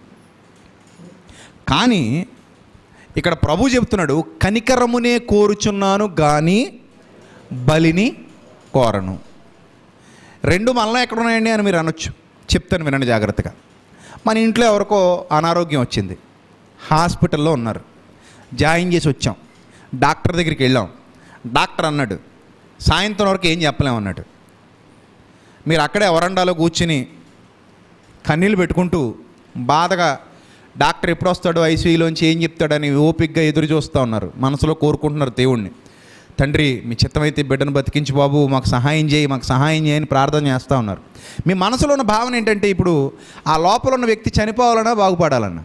[SPEAKER 2] కానీ ఇక్కడ ప్రభు చెప్తున్నాడు, కనికరమునే కోరుచున్నాను కానీ బలిని కోరను. రెండు మనలో ఎక్కడున్నాయండి అని మీరు అనొచ్చు. చెప్తాను వినండి జాగ్రత్తగా. మన ఇంట్లో ఎవరికో అనారోగ్యం వచ్చింది, హాస్పిటల్లో ఉన్నారు, జాయిన్ చేసి వచ్చాం, డాక్టర్ దగ్గరికి వెళ్ళాం. డాక్టర్ అన్నాడు సాయంత్రం వరకు ఏం చెప్పలేమన్నాడు. మీరు అక్కడే వరండాలో కూర్చుని కన్నీళ్ళు పెట్టుకుంటూ బాధగా డాక్టర్ ఎప్పుడు వస్తాడో, ఐసీయూలోంచి ఏం చెప్తాడని ఓపికగా ఎదురు చూస్తూ ఉన్నారు. మనసులో కోరుకుంటున్నారు దేవుణ్ణి, తండ్రి మీ చిత్తమైతే బిడ్డను బతికించి బాబు, మాకు సహాయం చేయి, మాకు సహాయం చేయని ప్రార్థన చేస్తూ ఉన్నారు. మీ మనసులో ఉన్న భావన ఏంటంటే, ఇప్పుడు ఆ లోపల ఉన్న వ్యక్తి చనిపోవాలన్నా బాగుపడాలన్నా,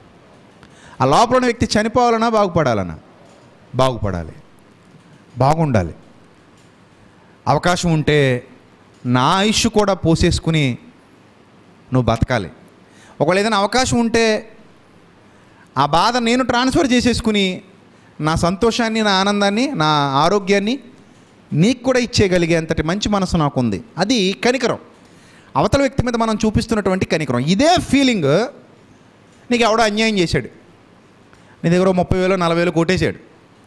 [SPEAKER 2] ఆ లోపల ఉన్న వ్యక్తి చనిపోవాలన్నా బాగుపడాలన్నా, బాగుపడాలి, బాగుండాలి. అవకాశం ఉంటే నా ఆయుష్ కూడా పోసేసుకుని నువ్వు బతకాలి. ఒకవేళ ఏదైనా అవకాశం ఉంటే ఆ బాధ నేను ట్రాన్స్ఫర్ చేసేసుకుని నా సంతోషాన్ని, నా ఆనందాన్ని, నా ఆరోగ్యాన్ని నీకు కూడా ఇచ్చేయగలిగే అంతటి మంచి మనసు నాకు ఉంది. అది కనికరం, అవతల వ్యక్తి మీద మనం చూపిస్తున్నటువంటి కనికరం. ఇదే ఫీలింగ్ నీకు ఎవడో అన్యాయం చేశాడు, నీ దగ్గర 30,000 40,000 కొట్టేశాడు,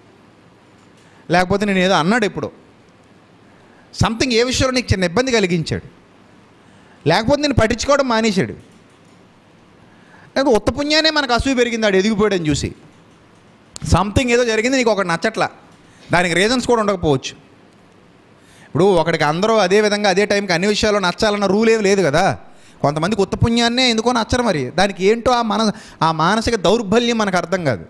[SPEAKER 2] లేకపోతే నేను ఏదో అన్నాడు, ఇప్పుడు సంథింగ్ ఏ విషయంలో నీకు చిన్న ఇబ్బంది కలిగించాడు, లేకపోతే నేను పట్టించుకోవడం మానేశాడు, లేకపోతే ఉత్త పుణ్యానే మనకు అసూయ పెరిగింది ఆడు ఎదిగిపోయాడని చూసి. సంథింగ్ ఏదో జరిగింది, నీకు ఒకటి నచ్చట్లా, దానికి రీజన్స్ కూడా ఉండకపోవచ్చు. ఇప్పుడు ఒకడికి అందరూ అదే విధంగా అదే టైంకి అన్ని విషయాల్లో నచ్చాలన్న రూల్ ఏమి లేదు కదా. కొంతమందికి ఉత్త పుణ్యాన్నే ఎందుకో నచ్చరు, మరి దానికి ఏంటో ఆ మానసిక దౌర్బల్యం మనకు అర్థం కాదు,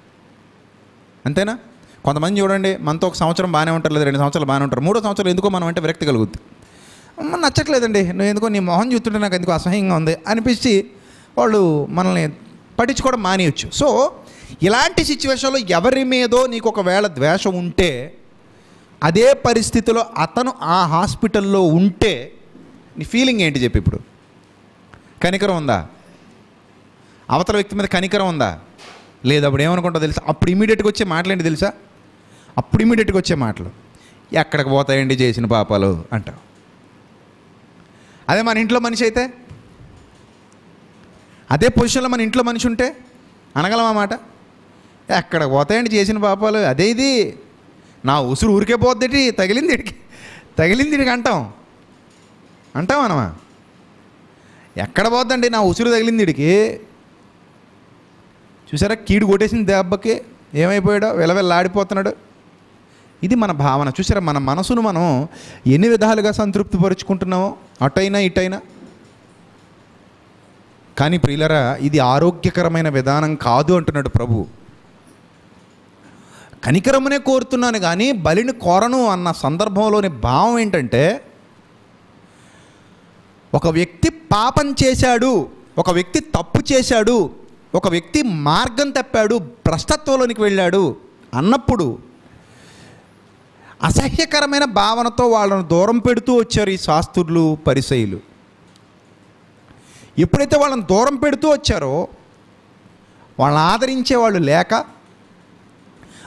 [SPEAKER 2] అంతేనా? కొంతమంది చూడండి, మనతో 1 సంవత్సరం బాగానే ఉంటారు, లేదా 2 సంవత్సరాలు బాగానే ఉంటారు, 3వ సంవత్సరం ఎందుకో మనం అంటే విరక్తి కలుగుద్ది. మనం నచ్చట్లేదండి, నువ్వు ఎందుకో నీ మొహం చూస్తుంటే నాకు ఎందుకో అసహ్యంగా ఉంది అనిపించి వాళ్ళు మనల్ని పట్టించుకోవడం మానేయచ్చు. సో ఇలాంటి సిచ్యువేషన్లో ఎవరి మీదో నీకు ఒకవేళ ద్వేషం ఉంటే, అదే పరిస్థితిలో అతను ఆ హాస్పిటల్లో ఉంటే నీ ఫీలింగ్ ఏంటి చెప్పి? ఇప్పుడు కనికరం ఉందా? అవతల వ్యక్తి మీద కనికరం ఉందా? లేదు. అప్పుడు ఏమనుకుంటావు తెలుసా? అప్పుడు ఇమీడియట్గా వచ్చే మాటలేంటి తెలుసా? అప్పుడు ఇమీడియట్గా వచ్చే మాటలు, ఎక్కడికి పోతాయండి చేసిన పాపాలు అంటావు. అదే మన ఇంట్లో మనిషి అయితే, అదే పొజిషన్లో మన ఇంట్లో మనిషి ఉంటే అనగలమా మాట? ఎక్కడికి పోతాయండి చేసిన పాపాలు, అదే ఇది నా ఉసురు ఊరికే పోద్దేటి, తగిలింది ఇడికి అంటాం అనమా? ఎక్కడ పోద్దండి నా ఉసురు తగిలింది ఇడికి. చూసారా, కీడు కొట్టేసిన దెబ్బకి ఏమైపోయాడో, వెలవెల్లాడిపోతున్నాడు. ఇది మన భావన. చూసారా, మన మనసును మనం ఎన్ని విధాలుగా సంతృప్తి పరుచుకుంటున్నామో, అటైనా ఇటైనా. కానీ ప్రియులరా, ఇది ఆరోగ్యకరమైన విధానం కాదు అంటున్నాడు ప్రభు. కనికరమునే కోరుతున్నాను కానీ బలిని కోరను అన్న సందర్భంలోని భావం ఏంటంటే, ఒక వ్యక్తి పాపం చేశాడు, ఒక వ్యక్తి తప్పు చేశాడు, ఒక వ్యక్తి మార్గం తప్పాడు, భ్రష్టత్వంలోనికి వెళ్ళాడు అన్నప్పుడు అసహ్యకరమైన భావనతో వాళ్ళను దూరం పెడుతూ వచ్చారు ఈ శాస్త్రులు, పరిసయ్యులు. ఎప్పుడైతే వాళ్ళని దూరం పెడుతూ వచ్చారో, వాళ్ళని ఆదరించే వాళ్ళు లేక,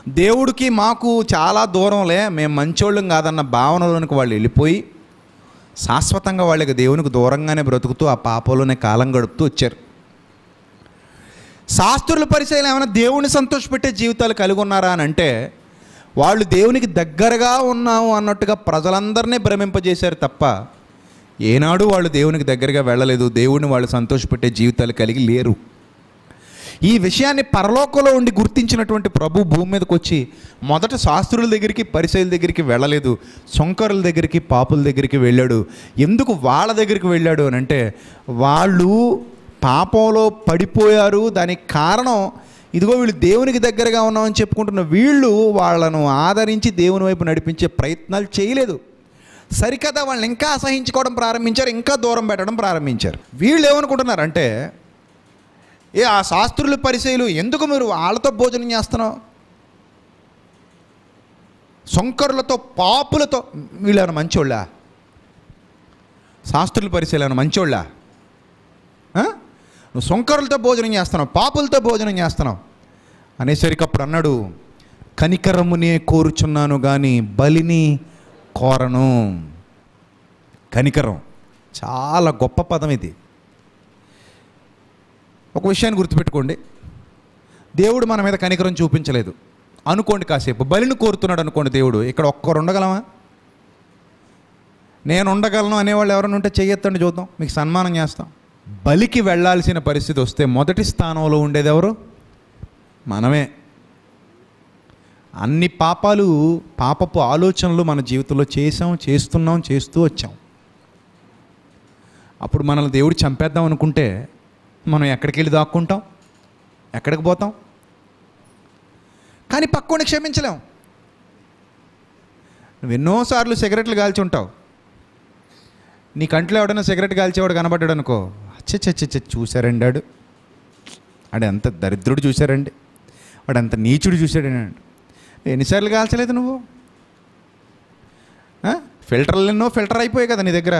[SPEAKER 2] దేవుడికి మాకు చాలా దూరంలే, మేము మంచోళ్ళం కాదన్న భావనలోనికి వాళ్ళు వెళ్ళిపోయి శాశ్వతంగా వాళ్ళకి దేవునికి దూరంగానే బ్రతుకుతూ ఆ పాపంలోనే కాలం గడుపుతూ వచ్చారు. శాస్త్రుల పరిచయాలు ఏమైనా దేవుని సంతోషపెట్టే జీవితాలు కలిగి ఉన్నారా అని అంటే, వాళ్ళు దేవునికి దగ్గరగా ఉన్నాము అన్నట్టుగా ప్రజలందరినీ భ్రమింపజేశారు తప్ప ఏనాడు వాళ్ళు దేవునికి దగ్గరగా వెళ్ళలేదు. దేవుడిని వాళ్ళు సంతోషపెట్టే జీవితాలు కలిగి లేరు. ఈ విషయాన్ని పరలోకంలో ఉండి గుర్తించినటువంటి ప్రభు భూమి మీదకి వచ్చి మొదట శాస్త్రుల దగ్గరికి పరిసయ్యుల దగ్గరికి వెళ్ళలేదు, సొంకరుల దగ్గరికి పాపుల దగ్గరికి వెళ్ళాడు. ఎందుకు వాళ్ళ దగ్గరికి వెళ్ళాడు అని అంటే, వాళ్ళు పాపంలో పడిపోయారు. దానికి కారణం ఇదిగో వీళ్ళు దేవునికి దగ్గరగా ఉన్నామని చెప్పుకుంటున్న వీళ్ళు వాళ్ళను ఆదరించి దేవుని వైపు నడిపించే ప్రయత్నాలు చేయలేదు. సరికదా వాళ్ళని ఇంకా అసహించుకోవడం ప్రారంభించారు, ఇంకా దూరం పెట్టడం ప్రారంభించారు. వీళ్ళు ఏమనుకుంటున్నారంటే, ఆ శాస్త్రులు పరిచయులు ఎందుకు మీరు వాళ్ళతో భోజనం చేస్తున్నావు, సొంకరులతో పాపులతో, వీళ్ళేమైనా మంచోళ్ళా? శాస్త్రుల పరిచయులు ఏమైనా మంచోళ్ళా? నువ్వు సొంకరులతో భోజనం చేస్తున్నావు, పాపులతో భోజనం చేస్తున్నావు అనేసరికి అప్పుడు అన్నాడు, కనికరమునే కోరుచున్నాను కానీ బలిని కోరను. కనికరం చాలా గొప్ప పదం ఇది. ఒక విషయాన్ని గుర్తుపెట్టుకోండి, దేవుడు మన మీద కనికరం చూపించలేదు అనుకోండి, కాసేపు బలిని కోరుతున్నాడు అనుకోండి దేవుడు. ఇక్కడ ఒక్కరు ఉండగలమా? నేను ఉండగలను అనేవాళ్ళు ఎవరైనా ఉంటే చెయ్యొద్దండి, చూద్దాం, మీకు సన్మానం చేస్తాం. బలికి వెళ్ళాల్సిన పరిస్థితి వస్తే మొదటి స్థానంలో ఉండేది ఎవరు? మనమే. అన్ని పాపపు ఆలోచనలు మన జీవితంలో చేస్తున్నాం, చేస్తూ వచ్చాం. అప్పుడు మనల్ని దేవుడు చంపేద్దాం అనుకుంటే మనం ఎక్కడికి వెళ్ళి దాక్కుంటాం? ఎక్కడికి పోతాం? కానీ పక్కోని క్షమించలేం. నువ్వు ఎన్నోసార్లు సిగరెట్లు కాల్చి ఉంటావు. నీ కంట్లో ఎవడైనా సిగరెట్ కాల్చేవాడు కనబడ్డాడు అనుకో, అచ్చచ్చచ్చ చూశారండి ఆడు ఎంత దరిద్రుడు చూశారండి, వాడు ఎంత నీచుడు చూశాడండి. ఎన్నిసార్లు కాల్చలేదు నువ్వు? ఫిల్టర్లు ఎన్నో ఫిల్టర్ అయిపోయాయి కదా నీ దగ్గర,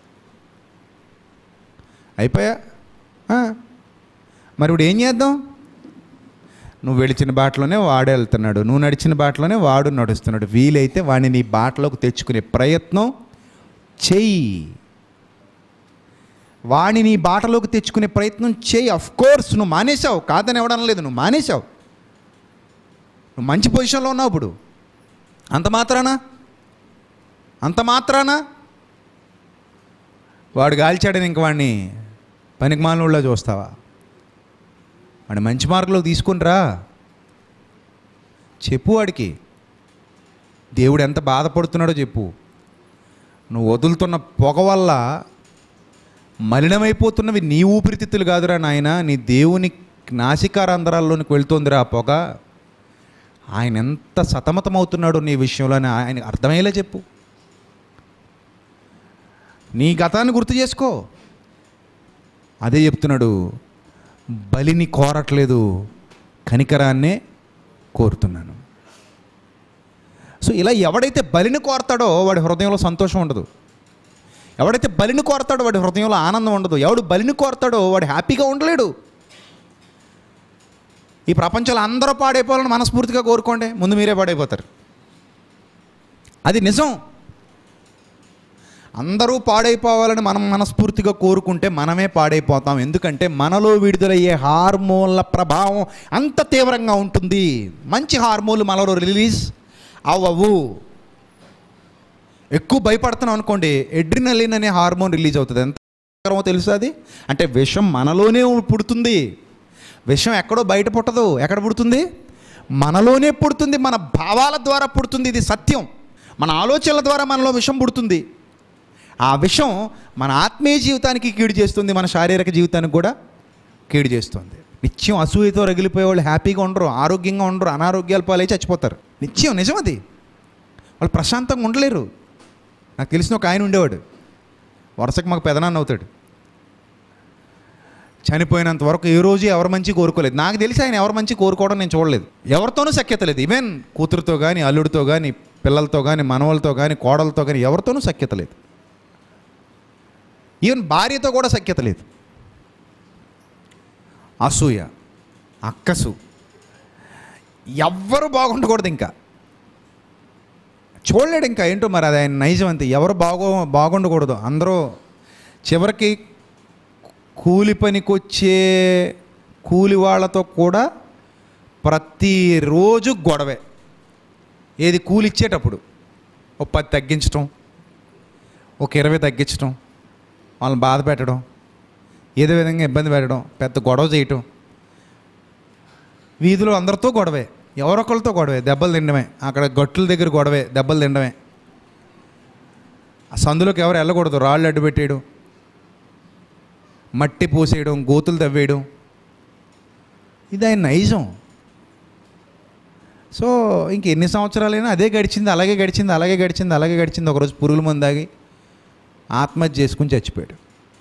[SPEAKER 2] అయిపోయా. మరి ఇప్పుడు ఏం చేద్దాం? నువ్వు వెళిచిన బాటలోనే వాడు వెళ్తున్నాడు, నువ్వు నడిచిన బాటలోనే వాడు నడుస్తున్నాడు. వీలైతే వాడిని నీ బాటలోకి తెచ్చుకునే ప్రయత్నం చెయ్యి. వాడిని నీ బాటలోకి తెచ్చుకునే ప్రయత్నం చెయ్యి. అఫ్కోర్స్ నువ్వు మానేశావు, కాదని ఎవడనలేదు, నువ్వు మానేశావు. నువ్వు మంచి పొజిషన్లో ఉన్నావు ఇప్పుడు. అంత మాత్రాన వాడు గాల్చాడని ఇంక వాడిని పనికిమాలినోళ్ళ చూస్తావా? వాడిని మంచి మార్గంలోకి తీసుకునిరా, చెప్పు వాడికి దేవుడు ఎంత బాధపడుతున్నాడో చెప్పు. నువ్వు వదులుతున్న పొగ వల్ల మలినమైపోతున్నవి నీ ఊపిరితిత్తులు కాదురా నాయన, నీ దేవుని నాసికారంధ్రాల్లోనికి వెళ్తుందిరా ఆ పొగ. ఆయన ఎంత సతమతమవుతున్నాడో నీ విషయంలో ఆయన అర్థమయ్యేలా చెప్పు. నీ గతాన్ని గుర్తు చేసుకో. అదే చెప్తున్నాడు, బలిని కోరట్లేదు, కనికరాన్నే కోరుతున్నాను. సో ఇలా ఎవడైతే బలిని కోరతాడో వాడి హృదయంలో సంతోషం ఉండదు. ఎవడైతే బలిని కోరతాడో వాడి హృదయంలో ఆనందం ఉండదు. ఎవడు బలిని కోరతాడో వాడు హ్యాపీగా ఉండలేడు. ఈ ప్రపంచంలో అందరూ పాడైపోవాలని మనస్ఫూర్తిగా కోరుకోండి, ముందు మీరే పాడైపోతారు. అది నిజం. అందరూ పాడైపోవాలని మనం మనస్ఫూర్తిగా కోరుకుంటే మనమే పాడైపోతాం. ఎందుకంటే మనలో విడుదలయ్యే హార్మోన్ల ప్రభావం అంత తీవ్రంగా ఉంటుంది. మంచి హార్మోన్లు మనలో రిలీజ్ అవ్వవు. ఎక్కువ భయపడుతున్నాం అనుకోండి, ఎడ్రినలిన్ అనే హార్మోన్ రిలీజ్ అవుతుంది. ఎంత తెలుసు అది? అంటే విషం మనలోనే పుడుతుంది. విషం ఎక్కడో బయట పుట్టదు. ఎక్కడ పుడుతుంది? మనలోనే పుడుతుంది. మన భావాల ద్వారా పుడుతుంది. ఇది సత్యం. మన ఆలోచనల ద్వారా మనలో విషం పుడుతుంది. ఆ విషం మన ఆత్మీయ జీవితానికి కీడు చేస్తుంది, మన శారీరక జీవితానికి కూడా కీడు చేస్తుంది. నిత్యం అసూయతో రగిలిపోయే వాళ్ళు హ్యాపీగా ఉండరు, ఆరోగ్యంగా ఉండరు, అనారోగ్యాల పాలై చచ్చిపోతారు. నిజం అది. వాళ్ళు ప్రశాంతంగా ఉండలేరు. నాకు తెలిసిన ఒక ఆయన ఉండేవాడు, వరుసకు మాకు పెదనాన్న అవుతాడు. చనిపోయినంత వరకు ఏ రోజు ఎవరి మంచి కోరుకోలేదు. నాకు తెలిసి ఆయన ఎవరి మంచి కోరుకోవడం నేను చూడలేదు. ఎవరితోనూ సఖ్యత లేదు. ఈవెన్ కూతురుతో కానీ, అల్లుడితో కానీ, పిల్లలతో కానీ, మనవలతో కానీ, కోడలతో కానీ ఎవరితోనూ సఖ్యత లేదు. ఈవెన్ భార్యతో కూడా సఖ్యత లేదు. అసూయ, అక్కసు, ఎవ్వరూ బాగుండకూడదు. ఇంకా చూడలేడు ఇంకా. ఏంటో మరి అది ఆయన నైజం అంతే. ఎవరు బాగుండకూడదు. అందరూ చివరికి కూలి పనికొచ్చే కూలి వాళ్ళతో కూడా ప్రతిరోజు గొడవే. ఏది కూలి ఇచ్చేటప్పుడు ఒక 10 తగ్గించడం, ఒక 20 తగ్గించడం, వాళ్ళని బాధ పెట్టడం, ఏదో విధంగా ఇబ్బంది పెట్టడం, పెద్ద గొడవ చేయటం. వీధిలో అందరితో గొడవే, ఎవరొకరితో గొడవే, దెబ్బలు తినడమే. అక్కడ గట్టుల దగ్గర గొడవే, దెబ్బలు తినడమే. ఆ సందులోకి ఎవరు వెళ్ళకూడదు, రాళ్ళు అడ్డు పెట్టేయడం, మట్టి పోసేయడం, గోతులు తవ్వేయడం. ఇది ఆయన నైజం. సో ఇంక ఎన్ని సంవత్సరాలైనా అదే గడిచింది, అలాగే గడిచింది, అలాగే గడిచింది, అలాగే గడిచింది. ఒకరోజు పురుగుల మందు తాగి ఆత్మహత్య చేసుకుని చచ్చిపోయాడు.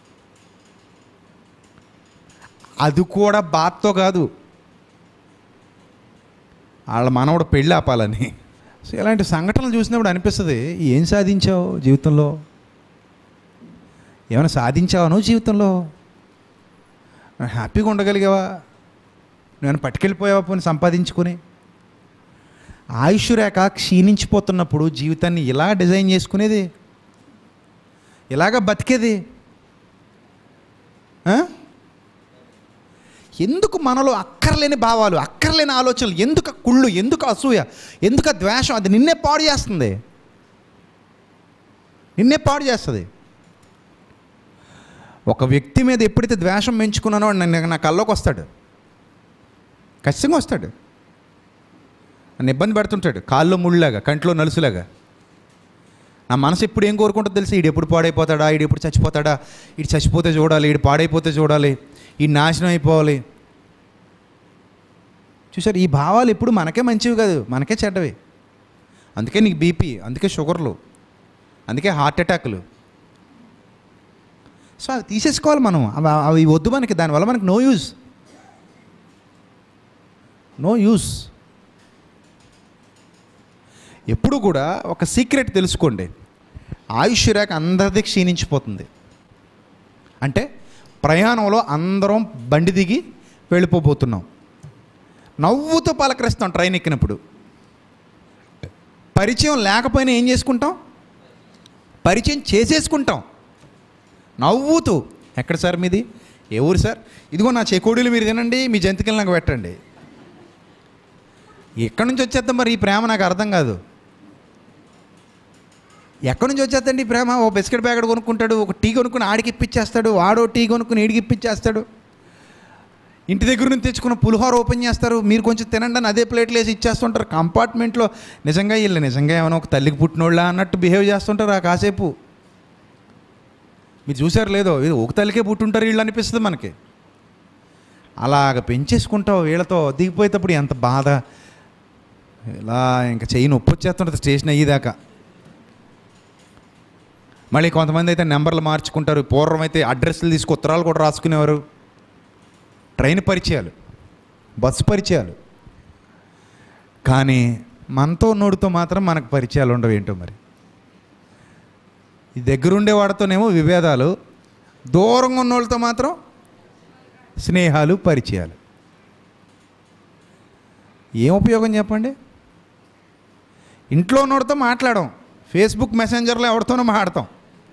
[SPEAKER 2] అది కూడా బాధతో కాదు, వాళ్ళ మనవడు పెళ్ళి ఆపాలని. సో ఇలాంటి సంఘటనలు చూసినప్పుడు అనిపిస్తుంది, ఏం సాధించావు జీవితంలో? ఏమైనా సాధించావా నువ్వు జీవితంలో? హ్యాపీగా ఉండగలిగావా? నేను పట్టుకెళ్ళిపోయావా పోనీ సంపాదించుకొని? ఆయుష్ రేఖ క్షీణించిపోతున్నప్పుడు జీవితాన్ని ఇలా డిజైన్ చేసుకునేది, ఇలాగ బతికేది. ఎందుకు మనలో అక్కర్లేని భావాలు, అక్కర్లేని ఆలోచనలు, ఎందుకు కుళ్ళు, ఎందుకు అసూయ, ఎందుకు ద్వేషం? అది నిన్నే పాడు చేస్తుంది, నిన్నే పాడు చేస్తుంది. ఒక వ్యక్తి మీద ఎప్పుడైతే ద్వేషం పెంచుకున్నానో నా కల్లోకి వస్తాడు, ఖచ్చితంగా వస్తాడు. నన్ను ఇబ్బంది పెడుతుంటాడు, కాళ్ళు ముళ్ళలాగా, కంట్లో నలుసులాగా. నా మనసు ఎప్పుడు ఏం కోరుకుంటుందో తెలిసి, ఈడు ఎప్పుడు పాడైపోతాడా, ఈడు ఎప్పుడు చచ్చిపోతాడా, ఈడు చచ్చిపోతే చూడాలి, ఈడు పాడైపోతే చూడాలి, ఈ నాశనం అయిపోవాలి. చూసారు, ఈ భావాలు ఎప్పుడు మనకే మంచివి కాదు, మనకే చెడ్డవి. అందుకే నీకు బీపీ, అందుకే షుగర్లు, అందుకే హార్ట్ అటాక్లు. సో అవి తీసేసుకోవాలి మనం. అవి వద్దు మనకి, దానివల్ల మనకి నో యూజ్, నో యూజ్. ఎప్పుడు కూడా ఒక సీక్రెట్ తెలుసుకోండి, ఆయుష్ రేఖ అందరిది క్షీణించిపోతుంది. అంటే ప్రయాణంలో అందరం బండి దిగి వెళ్ళిపోబోతున్నాం, నవ్వుతో పలకరిస్తాం ట్రైన్ ఎక్కినప్పుడు. పరిచయం లేకపోయినా ఏం చేసుకుంటాం, పరిచయం చేసేసుకుంటాం నవ్వుతూ. ఎక్కడ సార్ మీది, ఏ ఊరు సార్? ఇదిగో నా చెకోడీలు మీరు తినండి, మీ జంతికలు నాకు పెట్టండి. ఎక్కడి నుంచి వచ్చేద్దాం మరి ఈ ప్రేమ? నాకు అర్థం కాదు. ఎక్కడి నుంచి వచ్చేద్దండి ఈ ప్రేమ? ఓ బిస్కెట్ ప్యాకెట్ కొనుక్కుంటాడు, ఒక టీ కొనుక్కుని ఆడికి ఇప్పించేస్తాడు, వాడో టీ కొనుక్కుని ఈడికి ఇప్పించేస్తాడు. ఇంటి దగ్గర నుంచి తెచ్చుకున్న పులిహోర ఓపెన్ చేస్తారు, మీరు కొంచెం తినండి అని అదే ప్లేట్లు వేసి ఇచ్చేస్తుంటారు కంపార్ట్మెంట్లో. నిజంగా వీళ్ళు నిజంగా ఏమైనా ఒక తల్లికి పుట్టినోళ్ళ అన్నట్టు బిహేవ్ చేస్తుంటారు ఆ కాసేపు. మీరు చూసారు లేదో, ఇది ఒక తల్లికే పుట్టుంటారు వీళ్ళు అనిపిస్తుంది మనకి. అలాగ పెంచేసుకుంటావు వీళ్ళతో. దిగిపోయేటప్పుడు ఎంత బాధ, ఇలా ఇంకా చెయ్యి నొప్పి వచ్చేస్తుంటుంది స్టేషన్ అయ్యేదాకా. మళ్ళీ కొంతమంది అయితే నెంబర్లు మార్చుకుంటారు. పూర్వం అయితే అడ్రస్లు తీసుకు ఉత్తరాలు కూడా రాసుకునేవారు. ట్రైన్ పరిచయాలు, బస్సు పరిచయాలు. కానీ మనతో నోడుతో మాత్రం మనకు పరిచయాలు ఉండవు. ఏంటో మరి, ఈ దగ్గరుండే వాడితోనేమో విభేదాలు, దూరంగా ఉన్న వాళ్ళతో మాత్రం స్నేహాలు, పరిచయాలు. ఏం ఉపయోగం చెప్పండి? ఇంట్లో ఉన్నోడితో మాట్లాడడం, ఫేస్బుక్ మెసెంజర్లో ఎవరితోనో మాట్లాడతాం.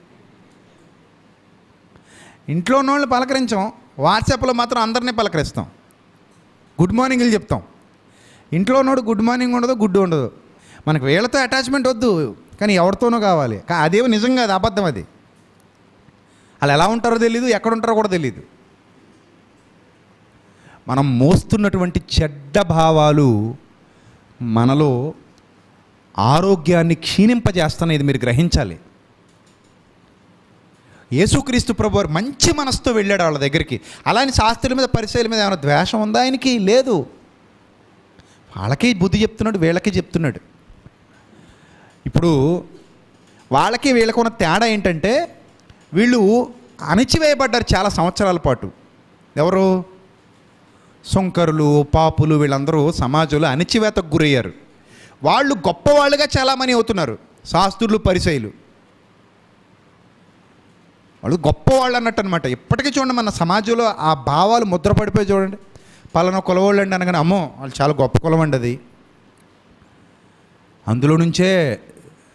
[SPEAKER 2] ఇంట్లో ఉన్నోళ్ళని పలకరించాం, వాట్సాప్లో మాత్రం అందరినీ పలకరిస్తాం, గుడ్ మార్నింగ్లు చెప్తాం. ఇంట్లో ఉన్నోడు గుడ్ మార్నింగ్ ఉండదు, గుడ్ ఉండదు. మనకు వీళ్ళతో అటాచ్మెంట్ వద్దు, కానీ ఎవరితోనో కావాలి. అదేమో నిజంగా అది అబద్ధం. అది వాళ్ళు ఎలా ఉంటారో తెలీదు, ఎక్కడ ఉంటారో కూడా తెలీదు. మనం మోస్తున్నటువంటి చెడ్డ భావాలు మనలో ఆరోగ్యాన్ని క్షీణింపజేస్తున్నాయి. ఇది మీరు గ్రహించాలి. యేసుక్రీస్తు ప్రభువారు మంచి మనసుతో వెళ్ళాడు వాళ్ళ దగ్గరికి. అలానే శాస్త్రుల మీద, పరిచయాల మీద ఏమైనా ద్వేషం ఉందా ఆయనకి? లేదు. వాళ్ళకి బుద్ధి చెప్తున్నాడు, వీళ్ళకి చెప్తున్నాడు. ఇప్పుడు వాళ్ళకి వీళ్ళకు ఉన్న తేడా ఏంటంటే, వీళ్ళు అణచివేయబడ్డారు చాలా సంవత్సరాల పాటు. ఎవరు? సుంకరులు, పాపులు, వీళ్ళందరూ సమాజంలో అణచివేతకు గురయ్యారు. వాళ్ళు గొప్పవాళ్ళుగా చాలామంది అవుతున్నారు. శాస్త్రులు, పరిసయ్యులు వాళ్ళు గొప్పవాళ్ళు అన్నట్టు అనమాట. ఇప్పటికీ చూడండి, మన సమాజంలో ఆ భావాలు ముద్రపడిపోయి చూడండి. పలానా కులవాళ్ళు అండి అనగానే, అమ్మో వాళ్ళు చాలా గొప్ప కులం అండి అది. అందులో నుంచే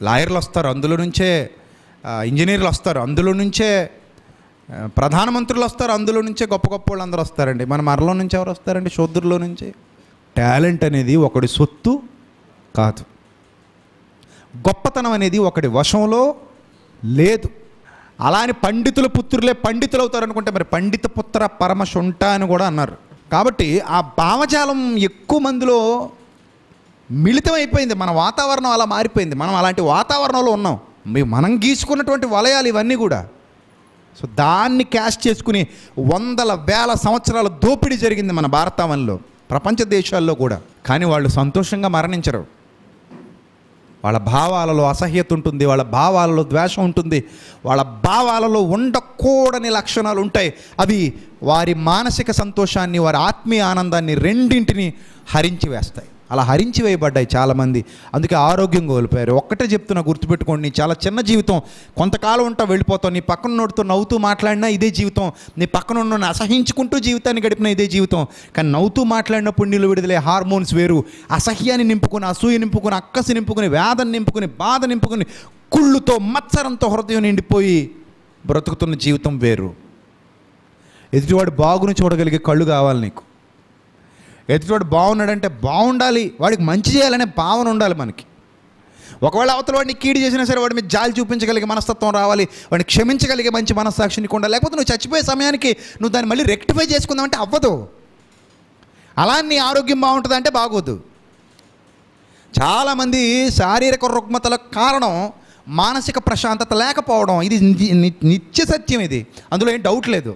[SPEAKER 2] లాయర్లు వస్తారు, అందులో నుంచే ఇంజనీర్లు వస్తారు, అందులో నుంచే ప్రధానమంత్రులు వస్తారు, అందులో నుంచే గొప్ప గొప్ప వాళ్ళు అందరూ వస్తారండి. మన మరలో నుంచి ఎవరు వస్తారండి? శూద్రుల్లో నుంచి. టాలెంట్ అనేది ఒకడి సొత్తు కాదు. గొప్పతనం అనేది ఒకడి వశంలో లేదు. అలా అని పండితుల పుత్రులే పండితులు అవుతారు అనుకుంటే మరి పండిత పుత్ర పరమశుంఠ అని కూడా అన్నారు. కాబట్టి ఆ భావజాలం ఎక్కువ మందిలో మిళితం అయిపోయింది. మన వాతావరణం అలా మారిపోయింది. మనం అలాంటి వాతావరణంలో ఉన్నాం. మనం గీసుకున్నటువంటి వలయాలు ఇవన్నీ కూడా. సో దాన్ని క్యాష్ చేసుకుని వందల వేల సంవత్సరాల దోపిడీ జరిగింది మన భారతావనిలో, ప్రపంచ దేశాల్లో కూడా. కానీ వాళ్ళు సంతోషంగా మరణించరు. వాళ్ళ భావాలలో అసహ్యత ఉంటుంది, వాళ్ళ భావాలలో ద్వేషం ఉంటుంది, వాళ్ళ భావాలలో ఉండకూడని లక్షణాలు ఉంటాయి. అవి వారి మానసిక సంతోషాన్ని, వారి ఆత్మీయ ఆనందాన్ని రెండింటిని హరించి వేస్తాయి. అలా హరించి వేయబడ్డాయి చాలామంది. అందుకే ఆరోగ్యం కోల్పోయారు. ఒక్కటే చెప్తున్నా, గుర్తుపెట్టుకోండి, నీ చాలా చిన్న జీవితం, కొంతకాలం ఉంటా వెళ్ళిపోతావు. నీ పక్కన నోటితో నవ్వుతూ మాట్లాడినా ఇదే జీవితం, నీ పక్కన ఉన్న అసహించుకుంటూ జీవితాన్ని గడిపిన ఇదే జీవితం. కానీ నవ్వుతూ మాట్లాడినప్పుడు నీళ్ళు విడుదలే హార్మోన్స్ వేరు. అసహ్యాన్ని నింపుకొని, అసూయ నింపుకొని, అక్కసి నింపుకొని, వేదన నింపుకొని, బాధ నింపుకొని, కుళ్ళుతో మత్సరంతో హృదయం నిండిపోయి బ్రతుకుతున్న జీవితం వేరు. ఎదుటివాడు బాగుని చూడగలిగే కళ్ళు కావాలి నీకు. ఎదుటివాడు బాగున్నాడంటే బాగుండాలి, వాడికి మంచి చేయాలనే భావన ఉండాలి మనకి. ఒకవేళ అవతల వాడిని కీడు చేసినా సరే వాడి మీద జాలి చూపించగలిగే మనస్తత్వం రావాలి, వాడిని క్షమించగలిగే మంచి మనస్సాక్షి నీకు ఉండాలి. లేకపోతే నువ్వు చచ్చిపోయే సమయానికి నువ్వు దాన్ని మళ్ళీ రెక్టిఫై చేసుకుందామంటే అవ్వదు. అలా నీ ఆరోగ్యం బాగుంటుంది అంటే బాగోదు. చాలామంది శారీరక రుగ్మతలకు కారణం మానసిక ప్రశాంతత లేకపోవడం. ఇది నిత్య సత్యం, ఇది అందులో ఏం డౌట్ లేదు.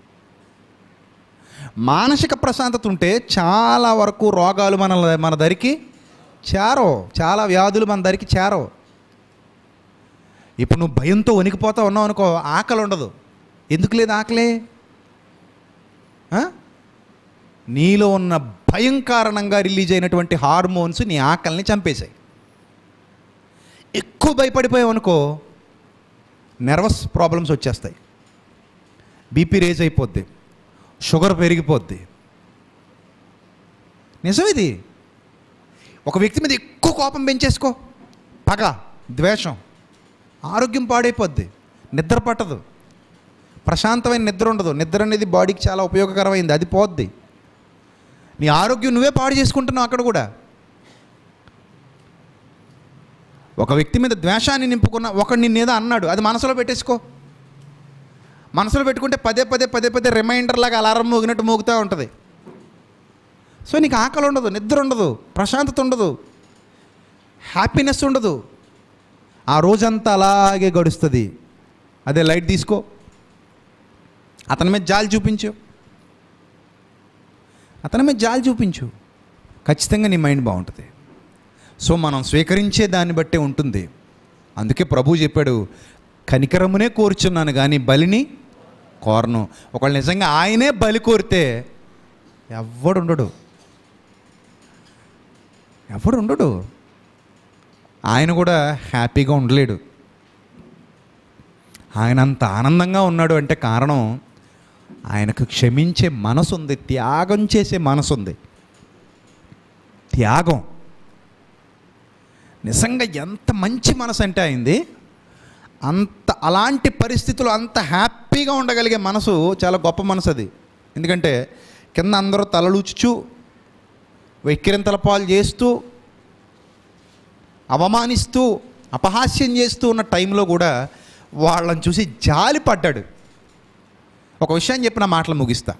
[SPEAKER 2] మానసిక ప్రశాంతత ఉంటే చాలా వరకు రోగాలు మన దరికి చేరవు, చాలా వ్యాధులు మన దరికి చేరవు. ఇప్పుడు నువ్వు భయంతో వణికిపోతా ఉన్నావు అనుకో, ఆకలి ఉండదు. ఎందుకు లేదు ఆకలి? నీలో ఉన్న భయం కారణంగా రిలీజ్ అయినటువంటి హార్మోన్స్ నీ ఆకలిని చంపేశాయి. ఎక్కువ భయపడిపోయావు అనుకో, నర్వస్ ప్రాబ్లమ్స్ వచ్చేస్తాయి, బీపీ రేజ్ అయిపోద్ది, షుగర్ పెరిగిపోద్ది. నిజం ఇది. ఒక వ్యక్తి మీద ఎక్కువ కోపం పెంచేసుకో, పగ, ద్వేషం, ఆరోగ్యం పాడైపోద్ది, నిద్ర పట్టదు, ప్రశాంతమైన నిద్ర ఉండదు. నిద్ర అనేది బాడీకి చాలా ఉపయోగకరమైంది, అది పోద్ది. నీ ఆరోగ్యం నువ్వే పాడు చేసుకుంటున్నావు అక్కడ కూడా. ఒక వ్యక్తి మీద ద్వేషాన్ని నింపుకున్న, ఒకడు నిన్నేదో అన్నాడు, అది మనసులో పెట్టేసుకో. మనసులో పెట్టుకుంటే పదే పదే పదే పదే రిమైండర్ లాగా అలారం మోగినట్టు మోగుతూ ఉంటుంది. సో నీకు ఆకలి ఉండదు, నిద్ర ఉండదు, ప్రశాంతత ఉండదు, హ్యాపీనెస్ ఉండదు. ఆ రోజంతా అలాగే గడుస్తుంది. అదే లైట్ తీసుకో, అతని మీద జాలి చూపించు, అతని మీద జాలి చూపించు, ఖచ్చితంగా నీ మైండ్ బాగుంటుంది. సో మనం స్వీకరించే దాన్ని బట్టే ఉంటుంది. అందుకే ప్రభువు చెప్పాడు, కనికరమునే కోరుచున్నాను కానీ బలిని కోరను. ఒకళ్ళు నిజంగా ఆయనే బలి కోరితే ఎవడుండడు. ఆయన కూడా హ్యాపీగా ఉండలేడు. ఆయన అంత ఆనందంగా ఉన్నాడు అంటే కారణం ఆయనకు క్షమించే మనసు ఉంది, త్యాగం చేసే మనసు ఉంది. త్యాగం నిజంగా ఎంత మంచి మనసు అంటే అయింది. అలాంటి పరిస్థితులు అంత హ్యాపీగా ఉండగలిగే మనసు చాలా గొప్ప మనసు అది. ఎందుకంటే కింద అందరూ తలలుచుచు వెక్కిరింతల పాలు చేస్తూ అవమానిస్తూ అపహాస్యం చేస్తూ ఉన్న టైంలో కూడా వాళ్ళని చూసి జాలి పడ్డాడు. ఒక విషయం చెప్పిన మాటలు ముగిస్తా.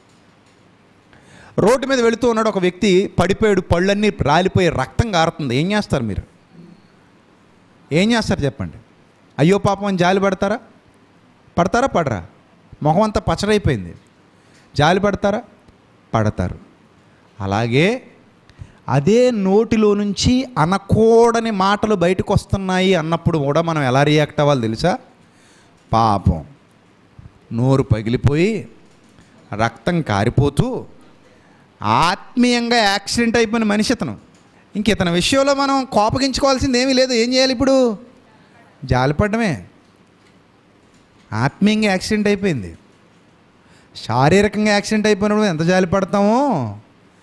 [SPEAKER 2] రోడ్డు మీద వెళుతూ ఉన్నాడు ఒక వ్యక్తి, పడిపోయాడు, పళ్ళన్నీ రాలిపోయి రక్తం కారుతుంది. ఏం చేస్తారు మీరు? ఏం చేస్తారు చెప్పండి? అయ్యో పాపం అని జాలి పడతారా? పడరా? మొహం అంతా పచ్చడైపోయింది, జాలి పడతారా? పడతారు. అలాగే అదే నోటిలో నుంచి అనకూడని మాటలు బయటకు వస్తున్నాయి అన్నప్పుడు కూడా మనం ఎలా రియాక్ట్ అవ్వాలి తెలుసా? పాపం, నోరు పగిలిపోయి రక్తం కారిపోతూ ఆత్మీయంగా యాక్సిడెంట్ అయిపోయిన మనిషి ఇతను. ఇంక ఇతని విషయంలో మనం కోపగించుకోవాల్సింది ఏమీ లేదు. ఏం చేయాలి ఇప్పుడు? జాలిపడమే. ఆత్మీయంగా యాక్సిడెంట్ అయిపోయింది, శారీరకంగా యాక్సిడెంట్ అయిపోయినప్పుడు ఎంత జాలి పడతామో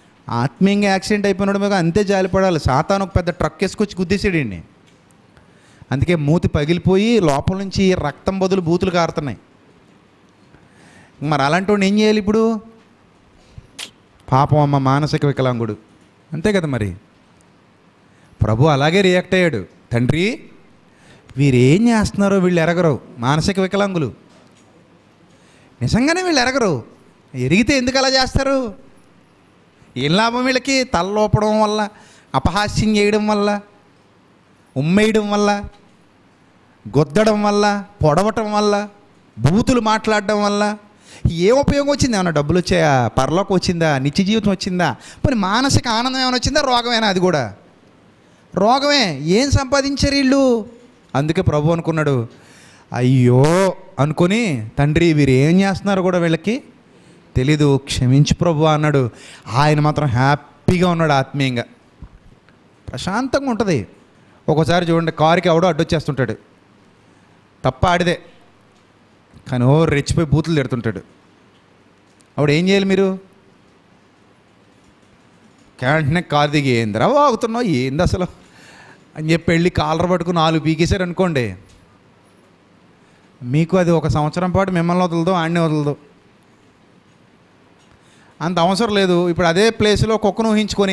[SPEAKER 2] ఆత్మీయంగా యాక్సిడెంట్ అయిపోయినప్పుడు మీకు అంతే జాలి పడాలి. సాతాను ఒక పెద్ద ట్రక్ వేసుకొచ్చి గుద్దేసాడండి. అందుకే మూతి పగిలిపోయి లోపల నుంచి రక్తం బదులు బూతులు కారుతున్నాయి. మరి అలాంటి వాడిని ఏం చేయాలి ఇప్పుడు? పాపం అమ్మ మానసిక వికలాంగుడు, అంతే కదా. మరి ప్రభు అలాగే రియాక్ట్ అయ్యాడు. తండ్రి, వీరేం చేస్తున్నారో వీళ్ళు ఎరగరు, మానసిక వికలాంగులు. నిజంగానే వీళ్ళు ఎరగరు. ఎరిగితే ఎందుకు అలా చేస్తారు? ఏం లాభం వీళ్ళకి? తలలోపడం వల్ల, అపహాస్యం చేయడం వల్ల, ఉమ్మేయడం వల్ల, గొద్దడం వల్ల, పొడవటం వల్ల, బూతులు మాట్లాడడం వల్ల ఏ ఉపయోగం వచ్చింది? ఏమన్నా డబ్బులు వచ్చాయా? పరలోకం వచ్చిందా? నిత్య జీవితం వచ్చిందా? మరి మానసిక ఆనందం ఏమైనా వచ్చిందా? రోగమేనా? అది కూడా రోగమే. ఏం సంపాదించారు వీళ్ళు? అందుకే ప్రభు అనుకున్నాడు, అయ్యో అనుకొని, తండ్రి వీరు ఏం చేస్తున్నారు కూడా వీళ్ళకి తెలీదు, క్షమించు ప్రభు అన్నాడు. ఆయన మాత్రం హ్యాపీగా ఉన్నాడు, ఆత్మీయంగా ప్రశాంతంగా ఉంటుంది. ఒక్కోసారి చూడండి, కారుకి ఎవడో అడ్డొచ్చేస్తుంటాడు, తప్ప ఆడిదే, కానీ ఓ రెచ్చిపోయి బూతులు తిడుతుంటాడు. అప్పుడు ఏం చేయాలి మీరు? వెంటనే కారు దిగి, ఏందిరా వాగుతున్నావు, ఏంది అసలు అని చెప్పి వెళ్ళి కాలర్ పట్టుకుని 4 పీకేశారు అనుకోండి, మీకు అది 1 సంవత్సరం పాటు మిమ్మల్ని వదలదు, ఆడిని వదలదు. అంత అవసరం లేదు. ఇప్పుడు అదే ప్లేస్లో కుక్కను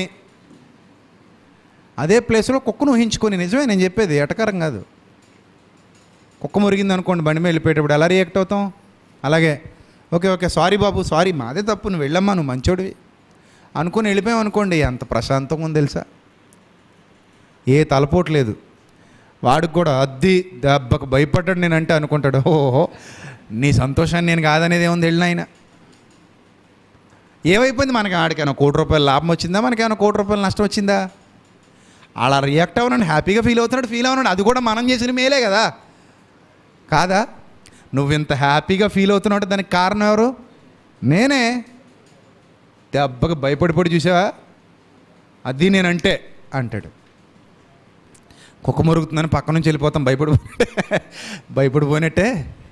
[SPEAKER 2] ఊహించుకొని, నిజమే నేను చెప్పేది, ఎటకారం కాదు. కుక్క మురిగింది అనుకోండి, బండి మీద వెళ్ళిపోయేటప్పుడు ఎలా రియాక్ట్ అవుతాం? అలాగే ఓకే సారీ బాబు, సారీ, మాదే తప్పు, నువ్వు వెళ్ళమ్మా, నువ్వు మంచోడివి అనుకుని వెళ్ళిపోయాం అనుకోండి, ఎంత ప్రశాంతంగా ఉంది తెలుసా. ఏ తలపోటు లేదు. వాడికి కూడా అద్ది దెబ్బకు భయపడ్డాడు నేనంటే అనుకుంటాడు, ఓహో నీ సంతోషాన్ని నేను కాదనేది ఏముంది, వెళ్ళిన ఆయన ఏమైపోయింది? మనకి ఆడికైనా ₹1 లాభం వచ్చిందా? మనకేమైనా ₹1 నష్టం వచ్చిందా? అలా రియాక్ట్ అవ్వనండి, హ్యాపీగా ఫీల్ అవుతున్నాడు. అది కూడా మనం చేసిన మేలే కదా, కాదా? నువ్వు ఇంత హ్యాపీగా ఫీల్ అవుతున్నావు, దానికి కారణం ఎవరు? నేనే. దెబ్బకు భయపడిపోయి చూసావా, అది నేనంటే అంటాడు. కుక్క మురుగుతుందని పక్క నుంచి వెళ్ళిపోతాం, భయపడిపోయినట్టే.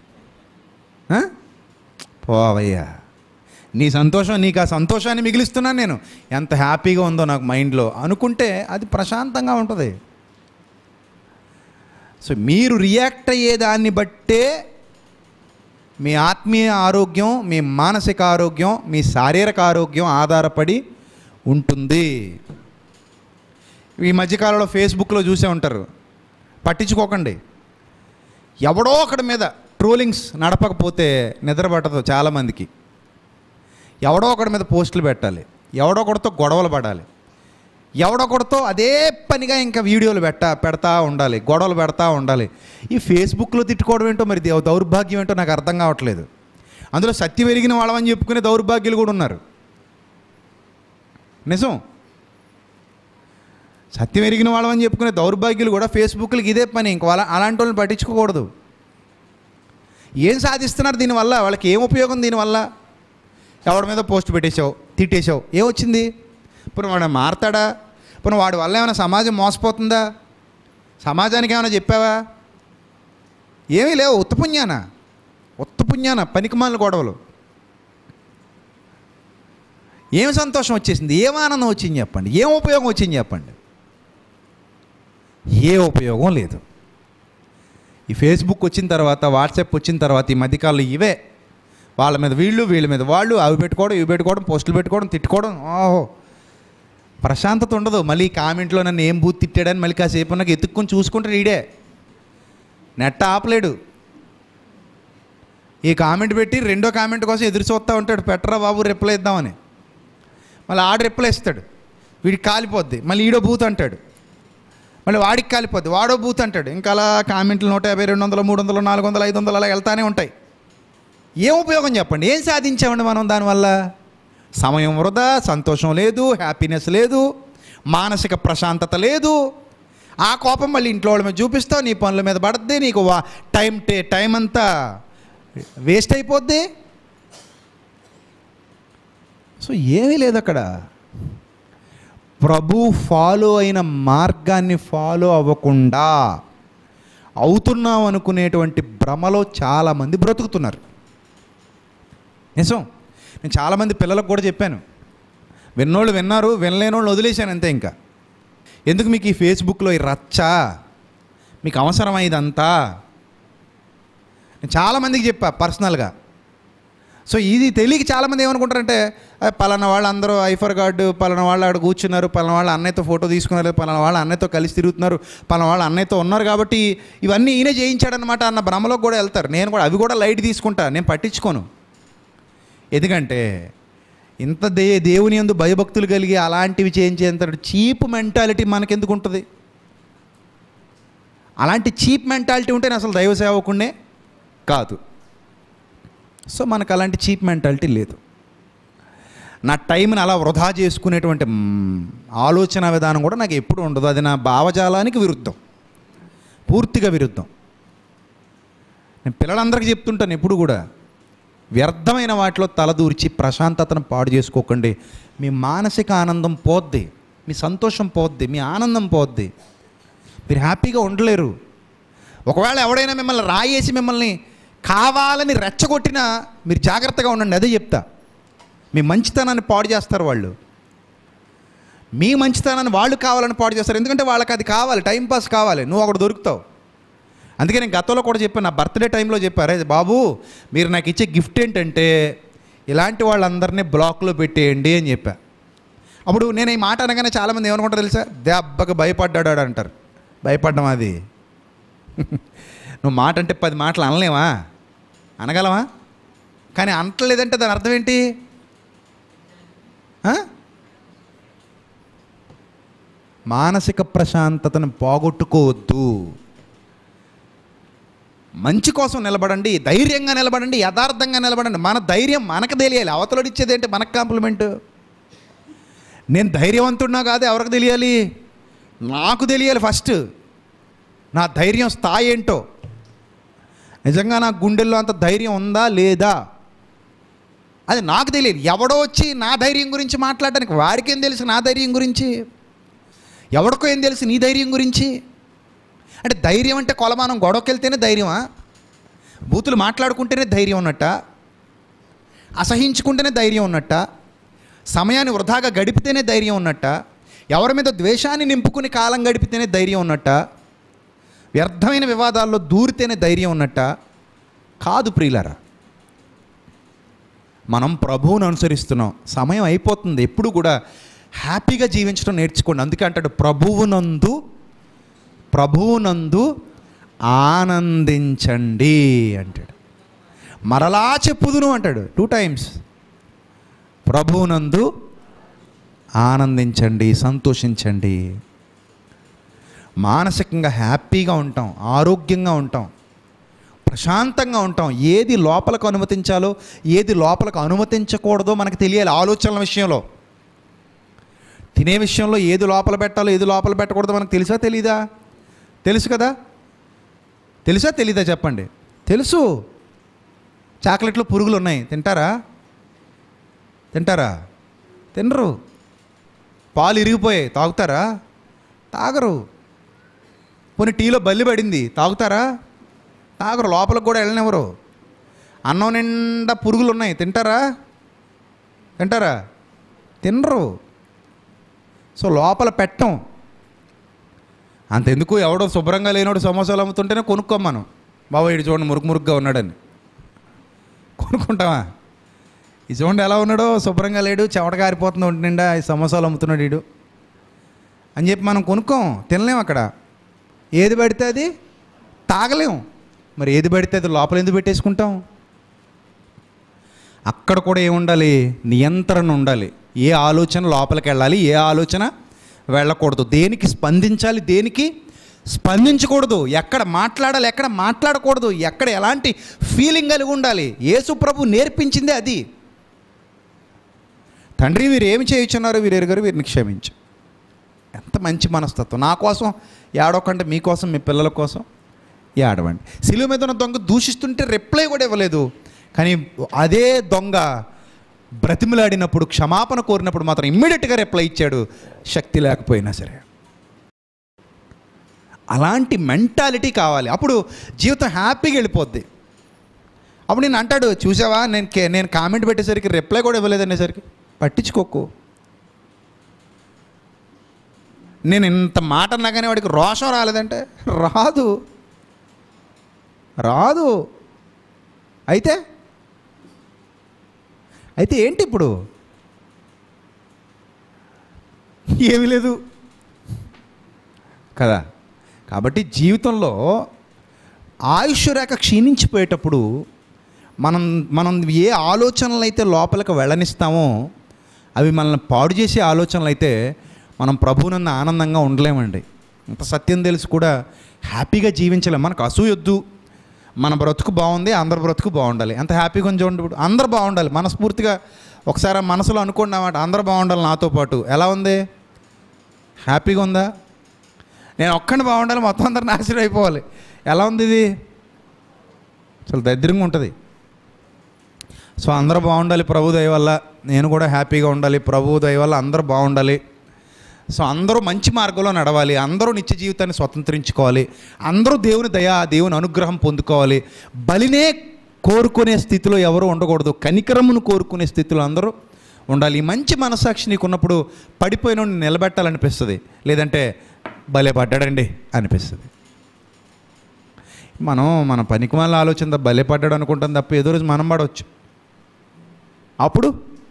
[SPEAKER 2] పోవయ్యా, నీ సంతోషం, నీకు ఆ సంతోషాన్ని మిగిలిస్తున్నాను నేను, ఎంత హ్యాపీగా ఉందో నాకు మైండ్లో అనుకుంటే అది ప్రశాంతంగా ఉంటుంది. సో మీరు రియాక్ట్ అయ్యేదాన్ని బట్టే మీ ఆత్మీయ ఆరోగ్యం, మీ మానసిక ఆరోగ్యం, మీ శారీరక ఆరోగ్యం ఆధారపడి ఉంటుంది. ఈ మధ్యకాలంలో ఫేస్బుక్లో చూసే ఉంటారు, పట్టించుకోకండి. ఎవడో ఒకడి మీద ట్రోలింగ్స్ నడపకపోతే నిద్ర పట్టదు చాలామందికి. ఎవడో ఒకడి మీద పోస్టులు పెట్టాలి, ఎవడో ఒకడితో గొడవలు పడాలి, ఎవడొకడితో అదే పనిగా ఇంకా వీడియోలు పెడతా ఉండాలి, గొడవలు పెడతా ఉండాలి. ఈ ఫేస్బుక్లో తిట్టుకోవడం ఏంటో, మరి దౌర్భాగ్యం ఏంటో నాకు అర్థం కావట్లేదు. అందులో సత్యం ఎరిగిన వాళ్ళమని చెప్పుకునే దౌర్భాగ్యులు కూడా ఉన్నారు. నిజం, సత్యం ఎరిగిన వాళ్ళమని చెప్పుకునే దౌర్భాగ్యులు కూడా ఫేస్బుక్లకి ఇదే పని. ఇంకో అలాంటి వాళ్ళని పట్టించుకోకూడదు. ఏం సాధిస్తున్నారు దీనివల్ల? వాళ్ళకి ఏం ఉపయోగం దీనివల్ల? ఎవడి మీద పోస్ట్ పెట్టేశావు, తిట్టేశావు, ఏమొచ్చింది? ఇప్పుడు వాడు మారతాడా? ఇప్పుడు వాడి వల్ల ఏమైనా సమాజం మోసపోతుందా? సమాజానికి ఏమైనా చెప్పావా? ఏమీ లేవు. ఉత్తపుణ్యాన పనికిమాలిన గొడవలు. ఏం సంతోషం వచ్చేసింది? ఏం ఆనందం వచ్చింది చెప్పండి? ఏం ఉపయోగం వచ్చింది చెప్పండి? ఏ ఉపయోగం లేదు. ఈ ఫేస్బుక్ వచ్చిన తర్వాత, వాట్సాప్ వచ్చిన తర్వాత ఈ మధ్యకాలంలో ఇవే, వాళ్ళ మీద వీళ్ళు, వీళ్ళ మీద వాళ్ళు, అవి పెట్టుకోవడం, ఇవి పెట్టుకోవడం, పోస్టులు పెట్టుకోవడం, తిట్టుకోవడం. ఓహో, ప్రశాంతత ఉండదు. మళ్ళీ కామెంట్లో నన్ను ఏం బూత్ తిట్టాడని మళ్ళీ కాసేపు నాకు ఎత్తుక్కొని చూసుకుంటాడు. ఈడే నెట్ ఆపలేడు. ఈ కామెంట్ పెట్టి రెండో కామెంట్ కోసం ఎదురు చూస్తూ ఉంటాడు, పెట్టరా బాబు రిప్లై ఇద్దామని. మళ్ళీ ఆడు రిప్లై ఇస్తాడు, వీడికి కాలిపోద్ది. మళ్ళీ ఈడో బూత్ అంటాడు, మళ్ళీ వాడికి కాలిపోద్ది, వాడో బూత్ అంటాడు. ఇంకా అలా కామెంట్లు 150, 200, 300, 400, 500 అలా వెళ్తానే ఉంటాయి. ఏం ఉపయోగం చెప్పండి? ఏం సాధించామండి మనం దానివల్ల? సమయం వృధా, సంతోషం లేదు, హ్యాపీనెస్ లేదు, మానసిక ప్రశాంతత లేదు. ఆ కోపం మళ్ళీ ఇంట్లో వాళ్ళ మీద చూపిస్తావు, నీ పనుల మీద పడుద్ది, నీకు టైం అంతా వేస్ట్ అయిపోద్ది. సో ఏమీ లేదు అక్కడ. ప్రభు ఫాలో అయిన మార్గాన్ని ఫాలో అవ్వకుండా అవుతున్నాం అనుకునేటువంటి భ్రమలో చాలామంది బ్రతుకుతున్నారు. నిజం. నేను చాలామంది పిల్లలకు కూడా చెప్పాను, విన్నోళ్ళు విన్నారు, వినలేనోళ్ళు వదిలేశాను అంతే. ఇంకా ఎందుకు మీకు ఈ ఫేస్బుక్లో ఈ రచ్చ? మీకు అవసరమా ఇదంతా? నేను చాలామందికి చెప్పా పర్సనల్గా. సో ఇది తెలియక చాలామంది ఏమనుకుంటారంటే, పలానా వాళ్ళు అందరూ ఐఫర్ గార్డు, పలానా వాళ్ళు ఆడ కూర్చున్నారు, పలానా వాళ్ళు అన్నయ్యతో ఫోటో తీసుకున్నారు, పలానా వాళ్ళు అన్నయ్యతో కలిసి తిరుగుతున్నారు, పలానా వాళ్ళు అన్నయ్యతో ఉన్నారు కాబట్టి ఇవన్నీ ఈయనే చేయించాడనమాట అన్న భ్రమలోకి కూడా వెళ్తారు. నేను కూడా అవి కూడా లైట్ తీసుకుంటా, నేను పట్టించుకోను. ఎందుకంటే ఇంత దేవుని యందు భయభక్తులు కలిగి అలాంటివి చేయించేంత చీప్ మెంటాలిటీ మనకెందుకు ఉంటుంది? అలాంటి చీప్ మెంటాలిటీ ఉంటే నేను అసలు దైవ సేవకుడే కాదు. సో మనకు అలాంటి చీప్ మెంటాలిటీ లేదు. నా టైంని అలా వృధా చేసుకునేటువంటి ఆలోచన విధానం కూడా నాకు ఎప్పుడు ఉండదు. అది నా భావజాలానికి విరుద్ధం, పూర్తిగా విరుద్ధం. నేను పిల్లలందరికీ చెప్తుంటాను ఎప్పుడు కూడా, వ్యర్థమైన వాటిలో తలదూర్చి ప్రశాంతతను పాడు చేసుకోకండి. మీ మానసిక ఆనందం పోద్ది, మీ సంతోషం పోద్ది, మీ ఆనందం పోద్ది, మీరు హ్యాపీగా ఉండలేరు. ఒకవేళ ఎవడైనా మిమ్మల్ని రాయేసి మిమ్మల్ని కావాలని రెచ్చగొట్టినా మీరు జాగ్రత్తగా ఉండండి. అదే చెప్తా. మీ మంచితనాన్ని పాడు చేస్తారు వాళ్ళు, మీ మంచితనాన్ని వాళ్ళు కావాలని పాడు చేస్తారు. ఎందుకంటే వాళ్ళకి అది కావాలి, టైంపాస్ కావాలి, నువ్వు ఒకటి దొరుకుతావు. అందుకే నేను గతంలో కూడా చెప్పాను, నా బర్త్డే టైంలో చెప్పారు, బాబు మీరు నాకు ఇచ్చే గిఫ్ట్ ఏంటంటే ఇలాంటి వాళ్ళందరినీ బ్లాక్లో పెట్టేయండి అని చెప్పా. అప్పుడు నేను ఈ మాట అనగానే చాలామంది ఏమనుకుంటారు తెలుసా, దెబ్బకి భయపడ్డాడు అంటారు. భయపడ్డం అది నువ్వు మాట అంటే 10 మాటలు అనలేవా? అనగలవా? కానీ అంటలేదంటే దాని అర్థం ఏంటి? మానసిక ప్రశాంతతను పోగొట్టుకోవద్దు. మంచి కోసం నిలబడండి, ధైర్యంగా నిలబడండి, యథార్థంగా నిలబడండి. మన ధైర్యం మనకు తెలియాలి. అవతలడు ఇచ్చేది ఏంటి? మనకు కాంప్లిమెంట్. నేను ధైర్యవంతుడినా కాదు ఎవరికి తెలియాలి? నాకు తెలియాలి ఫస్ట్. నా ధైర్యం స్థాయి ఏంటో, నిజంగా నా గుండెల్లో అంత ధైర్యం ఉందా లేదా అది నాకు తెలియదు. ఎవడో వచ్చి నా ధైర్యం గురించి మాట్లాడడానికి వాడికేం తెలుసు నా ధైర్యం గురించి? ఎవడికో ఏం తెలుసు నీ ధైర్యం గురించి? అంటే ధైర్యం అంటే కొలమానం గొడవకి వెళ్తేనే ధైర్యమా? బూతులు మాట్లాడుకుంటేనే ధైర్యం ఉన్నట్ట? అసహించుకుంటేనే ధైర్యం ఉన్నట్ట? సమయాన్ని వృధాగా గడిపితేనే ధైర్యం ఉన్నట్ట? ఎవరి మీద ద్వేషాన్ని నింపుకుని కాలం గడిపితేనే ధైర్యం ఉన్నట్ట? వ్యర్థమైన వివాదాల్లో దూరితేనే ధైర్యం ఉన్నట్ట? కాదు ప్రియులారా. మనం ప్రభువును అనుసరిస్తున్నాం, సమయం అయిపోతుంది. ఎప్పుడు కూడా హ్యాపీగా జీవించడం నేర్చుకోండి. అందుకే అంటాడు, ప్రభువునందు ఆనందించండి అంటాడు. మరలా చెప్పుదును అంటాడు 2 times. ప్రభువునందు ఆనందించండి, సంతోషించండి. మానసికంగా హ్యాపీగా ఉంటాం, ఆరోగ్యంగా ఉంటాం, ప్రశాంతంగా ఉంటాం. ఏది లోపలకు అనుమతించాలో ఏది లోపలకు అనుమతించకూడదో మనకు తెలియాలి. ఆలోచనల విషయంలో, తినే విషయంలో ఏది లోపల పెట్టాలో ఏది లోపల పెట్టకూడదో మనకు తెలుసా తెలీదా? తెలుసు కదా? తెలుసా తెలీదా చెప్పండి? తెలుసు. చాక్లెట్లో పురుగులు ఉన్నాయి, తింటారా? తినరు. పాలు ఇరిగిపోయాయి, తాగుతారా? తాగరు. పోనీ టీలో బల్లి పడింది, తాగుతారా? తాగరు. లోపలికి కూడా వెళ్ళనివ్వరు. అన్నం నిండా పురుగులు ఉన్నాయి, తింటారా? తినరు. సో లోపల పెట్టం. అంతెందుకు, ఎవడో శుభ్రంగా లేనోడు సమోసాలు అమ్ముతుంటేనే కొనుక్కోం బాబా ఇటు చూడండి మురుగ్గా ఉన్నాడని కొనుక్కుంటామా? ఈ చూడండి ఎలా ఉన్నాడో, శుభ్రంగా లేడు, చెమట కారిపోతుంది ఒంటి నిండా, ఈ సమోసాలు అమ్ముతున్నాడు వీడు అని చెప్పి మనం కొనుక్కోం, తినలేం. అక్కడ ఏది పడితే అది తాగలేం. మరి ఏది పడితే అది లోపల ఎందుకు పెట్టేసుకుంటాం? అక్కడ కూడా ఏముండాలి? నియంత్రణ ఉండాలి. ఏ ఆలోచన లోపలికి వెళ్ళాలి, ఏ ఆలోచన వెళ్ళకూడదు, దేనికి స్పందించాలి, దేనికి స్పందించకూడదు, ఎక్కడ మాట్లాడాలి, ఎక్కడ మాట్లాడకూడదు, ఎక్కడ ఎలాంటి ఫీలింగ్ కలిగి ఉండాలి. యేసు ప్రభు నేర్పించిందే అది. తండ్రి వీరు ఏమి చేయుచున్నారో వీరెరుగరు, వీరిని క్షమించు. ఎంత మంచి మనస్తత్వం. నా కోసం ఏడవకంటే మీకోసం, మీ పిల్లల కోసం ఏడవండి. సిలువ మీద ఉన్న దొంగ దూషిస్తుంటే రిప్లై కూడా ఇవ్వలేదు. కానీ అదే దొంగ బ్రతిమలాడినప్పుడు, క్షమాపణ కోరినప్పుడు మాత్రం ఇమ్మీడియట్గా రిప్లై ఇచ్చాడు, శక్తి లేకపోయినా సరే. అలాంటి మెంటాలిటీ కావాలి. అప్పుడు జీవితం హ్యాపీగా వెళ్ళిపోద్ది. అప్పుడు నేను అంటాడు, చూసావా నేను కామెంట్ పెట్టేసరికి రిప్లై కూడా ఇవ్వలేదు అనేసరికి పట్టించుకోకు. నేను ఇంత మాట అన్నా కానీ వాడికి రోషం రాలేదంటే రాదు. రాదు. అయితే ఏంటి ఇప్పుడు? ఏమీ లేదు కదా. కాబట్టి జీవితంలో ఆయుష్ రేఖ క్షీణించిపోయేటప్పుడు మనం ఏ ఆలోచనలు అయితే లోపలికి వెళ్ళనిస్తామో అవి మనల్ని పాడు చేసే ఆలోచనలు అయితే మనం ప్రభువునందు ఆనందంగా ఉండలేమండి. అంత సత్యం తెలిసి కూడా హ్యాపీగా జీవించలేం. మనకు అసూయొద్దు, మన బ్రతుకు బాగుంది, అందరి బ్రతుకు బాగుండాలి, అంత హ్యాపీగా చూడండి. ఇప్పుడు అందరు బాగుండాలి మనస్ఫూర్తిగా ఒకసారి మనసులో అనుకోండి అన్నమాట, అందరు బాగుండాలి నాతో పాటు. ఎలా ఉంది? హ్యాపీగా ఉందా? నేను ఒక్కడిని బాగుండాలి, మొత్తం అందరు నాశనం అయిపోవాలి. ఎలా ఉంది ఇది? చాలా దరిద్రంగా ఉంటుంది. సో అందరూ బాగుండాలి ప్రభు దయ వల్ల, నేను కూడా హ్యాపీగా ఉండాలి ప్రభు దయ వల్ల, అందరూ బాగుండాలి. సో అందరూ మంచి మార్గంలో నడవాలి, అందరూ నిత్య జీవితాన్ని స్వతంత్రించుకోవాలి, అందరూ దేవుని దయ దేవుని అనుగ్రహం పొందుకోవాలి. బలినే కోరుకునే స్థితిలో ఎవరు ఉండకూడదు, కనికరమును కోరుకునే స్థితిలో అందరూ ఉండాలి. ఈ మంచి మనసాక్షి నీకు ఉన్నప్పుడు పడిపోయిన నిలబెట్టాలనిపిస్తుంది, లేదంటే భలే పడ్డాడండి అనిపిస్తుంది. మన పనికి మళ్ళీ ఆలోచన భలే పడ్డాడు అనుకుంటాం తప్ప ఏదో రోజు మనం పడవచ్చు అప్పుడు.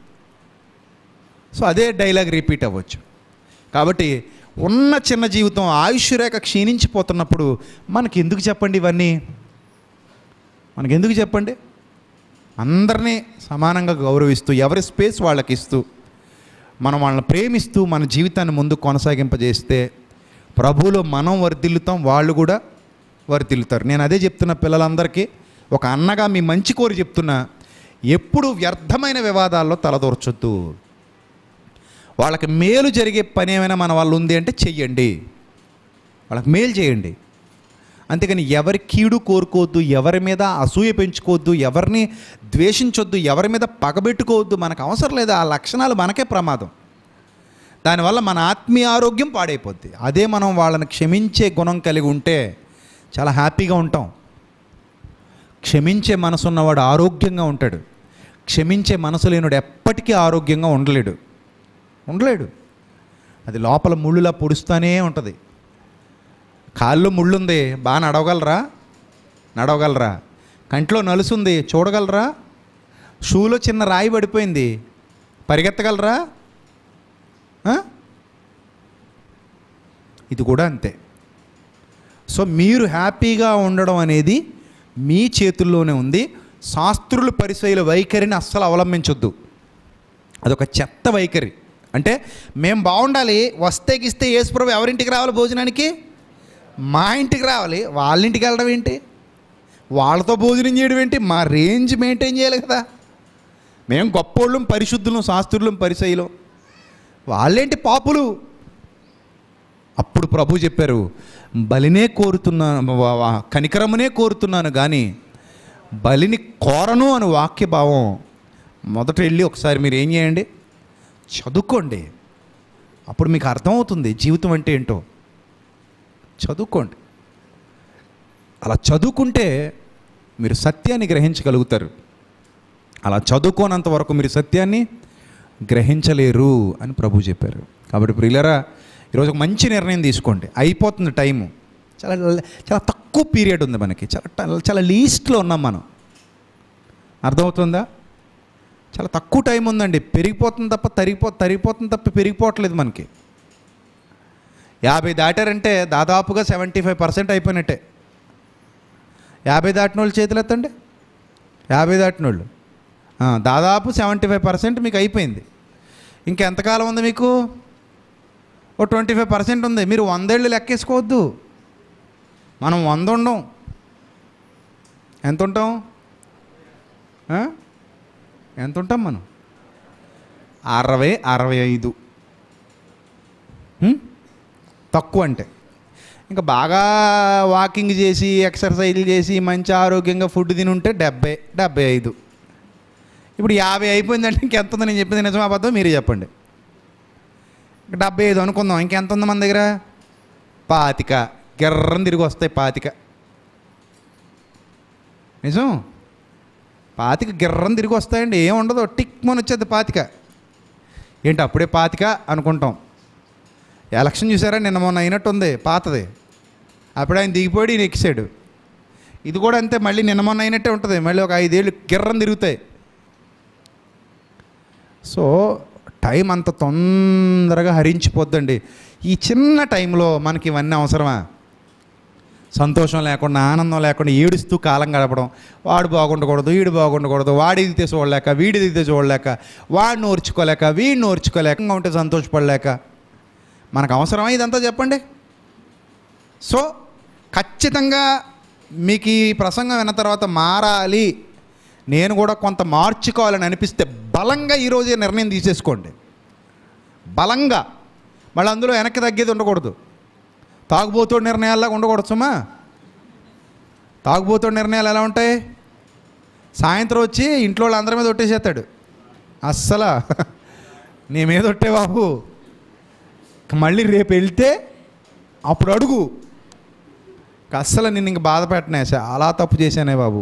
[SPEAKER 2] సో అదే డైలాగ్ రిపీట్ అవ్వచ్చు. కాబట్టి ఉన్న చిన్న జీవితం ఆయుష్ రేఖ క్షీణించిపోతున్నప్పుడు మనకి ఎందుకు చెప్పండి ఇవన్నీ? మనకెందుకు చెప్పండి? అందరినీ సమానంగా గౌరవిస్తూ, ఎవరి స్పేస్ వాళ్ళకి ఇస్తూ, మనం వాళ్ళని ప్రేమిస్తూ మన జీవితాన్ని ముందు కొనసాగింపజేస్తే ప్రభువులో మనం వర్ధిల్లుతాం, వాళ్ళు కూడా వర్ధిల్లుతారు. నేను అదే చెప్తున్న పిల్లలందరికీ, ఒక అన్నగా మీ మంచి కోరి చెప్తున్నా, ఎప్పుడు వ్యర్థమైన వివాదాల్లో తలదూర్చొద్దు. వాళ్ళకి మేలు జరిగే పని ఏమైనా మన వాళ్ళు ఉంది అంటే చెయ్యండి, వాళ్ళకి మేలు చేయండి. అంతేకాని ఎవరి కీడు కోరుకోవద్దు, ఎవరి మీద అసూయ పెంచుకోవద్దు, ఎవరిని ద్వేషించొద్దు, ఎవరి మీద పగబెట్టుకోవద్దు. మనకు అవసరం లేదు. ఆ లక్షణాలు మనకే ప్రమాదం. దానివల్ల మన ఆత్మీయ ఆరోగ్యం పాడైపోద్ది. అదే మనం వాళ్ళని క్షమించే గుణం కలిగి ఉంటే చాలా హ్యాపీగా ఉంటాం. క్షమించే మనసు ఉన్నవాడు ఆరోగ్యంగా ఉంటాడు. క్షమించే మనసు లేనుడు ఎప్పటికీ ఆరోగ్యంగా ఉండలేడు. అది లోపల ముళ్ళులా పొడుస్తూనే ఉంటుంది. కాళ్ళు ముళ్ళుంది, బాగా నడవగలరా? కంట్లో నలుసుంది, చూడగలరా? షూలో చిన్న రాయి పడిపోయింది, పరిగెత్తగలరా? ఇది కూడా అంతే. సో మీరు హ్యాపీగా ఉండడం అనేది మీ చేతుల్లోనే ఉంది. శాస్త్రుల పరిసయుల వైఖరిని అస్సలు అవలంబించొద్దు. అదొక చెత్త వైఖరి. అంటే మేము బాగుండాలి, వస్తే గిస్తే యేసుప్రభు ఎవరింటికి రావాలి భోజనానికి? మా ఇంటికి రావాలి. వాళ్ళ ఇంటికి వెళ్ళడం ఏంటి? వాళ్ళతో భోజనం చేయడం ఏంటి? మా రేంజ్ మెయింటైన్ చేయాలి కదా. మేము గొప్పోళ్ళం, పరిశుద్ధులం, శాస్త్రులం, పరిసయులం, వాళ్ళేంటి పాపులు. అప్పుడు ప్రభు చెప్పారు, బలినే కోరుతున్నాను, కనికరమునే కోరుతున్నాను కానీ బలిని కోరను అని వాక్యభావం. మొదట వెళ్ళి ఒకసారి మీరు ఏం చేయండి, చదువుకోండి. అప్పుడు మీకు అర్థమవుతుంది జీవితం అంటే ఏంటో. చదువుకోండి. అలా చదువుకుంటే మీరు సత్యాన్ని గ్రహించగలుగుతారు. అలా చదువుకోనంత వరకు మీరు సత్యాన్ని గ్రహించలేరు అని ప్రభు చెప్పారు. కాబట్టి ప్రియులారా, ఈరోజు ఒక మంచి నిర్ణయం తీసుకోండి. అయిపోతుంది టైము, చాలా చాలా తక్కువ పీరియడ్ ఉంది మనకి, చాలా లీస్ట్లో ఉన్నాం మనం. అర్థమవుతుందా? చాలా తక్కువ టైం ఉందండి. పెరిగిపోతుంది తప్ప తరిగిపోతుంది తప్ప పెరిగిపోవట్లేదు మనకి. 50 దాటారంటే దాదాపుగా 75% అయిపోయినట్టే. 50 దాటిన వాళ్ళు చేతులు ఎత్తండి. 50 దాటిన వాళ్ళు దాదాపు 75% మీకు అయిపోయింది. ఇంకెంతకాలం ఉంది మీకు? ఓ 25% ఉంది. మీరు 100 ఏళ్ళు లెక్కేసుకోవద్దు. మనం 100 ఉండం. ఎంత ఉంటాం? ఎంత ఉంటాం మనం? 60, 65 తక్కువ. అంటే ఇంకా బాగా వాకింగ్ చేసి ఎక్సర్సైజ్లు చేసి మంచి ఆరోగ్యంగా ఫుడ్ తిని ఉంటే 70, 75. ఇప్పుడు 50 అయిపోయిందంటే ఇంకెంత ఉంది? నేను చెప్పింది నిజమా అబద్ధం మీరే చెప్పండి. 75 అనుకుందాం. ఇంకెంత ఉంది మన దగ్గర? 25. గిర్రం తిరిగి వస్తాయి 25. నిజం, 25 గిర్రం తిరిగి వస్తాయండి. ఏం ఉండదు, టిక్ మన వచ్చేది 25. ఏంటి అప్పుడే 25 అనుకుంటాం. ఎలక్షన్ చూసారా, నిన్న మొన్న అయినట్టుంది, పాతది. అప్పుడు ఆయన దిగిపోయాడు, ఈయన ఎక్కిసాడు. ఇది కూడా అంతే, మళ్ళీ నిన్న మొన్న అయినట్టే ఉంటుంది. మళ్ళీ ఒక 5 ఏళ్ళు గిర్రం తిరుగుతాయి. సో టైం అంత తొందరగా హరించిపోద్దండి. ఈ చిన్న టైంలో మనకి ఇవన్నీ అవసరమా? సంతోషం లేకుండా, ఆనందం లేకుండా ఏడుస్తూ కాలం గడపడం. వాడు బాగుండకూడదు, వీడు బాగుండకూడదు, వాడి ఎదిగితే చూడలేక, వీడి ఎదిగితే చూడలేక, వాడిని ఓర్చుకోలేక, వీడిని ఓర్చుకోలేక ఉంటే సంతోషపడలేక మనకు అవసరమా ఇదంతా చెప్పండి? సో ఖచ్చితంగా మీకు ఈ ప్రసంగం విన్న తర్వాత మారాలి, నేను కూడా కొంత మార్చుకోవాలని అనిపిస్తే బలంగా ఈరోజే నిర్ణయం తీసేసుకోండి. బలంగా. మళ్ళీ అందులో వెనక్కి తగ్గేది ఉండకూడదు. తాగుబోతోడు నిర్ణయాల్లాగా ఉండకూడదు సుమా. తాగుబోతోడు నిర్ణయాలు ఎలా ఉంటాయి? సాయంత్రం వచ్చి ఇంట్లో వాళ్ళు అందరి మీద ఒట్టేసేస్తాడు. అస్సలు నీ మీద ఒట్టే బాబు, మళ్ళీ రేపు వెళ్తే అప్పుడు అడుగు. అస్సలు నేను ఇంక బాధ పెట్టనే, చాలా తప్పు చేశానే బాబు,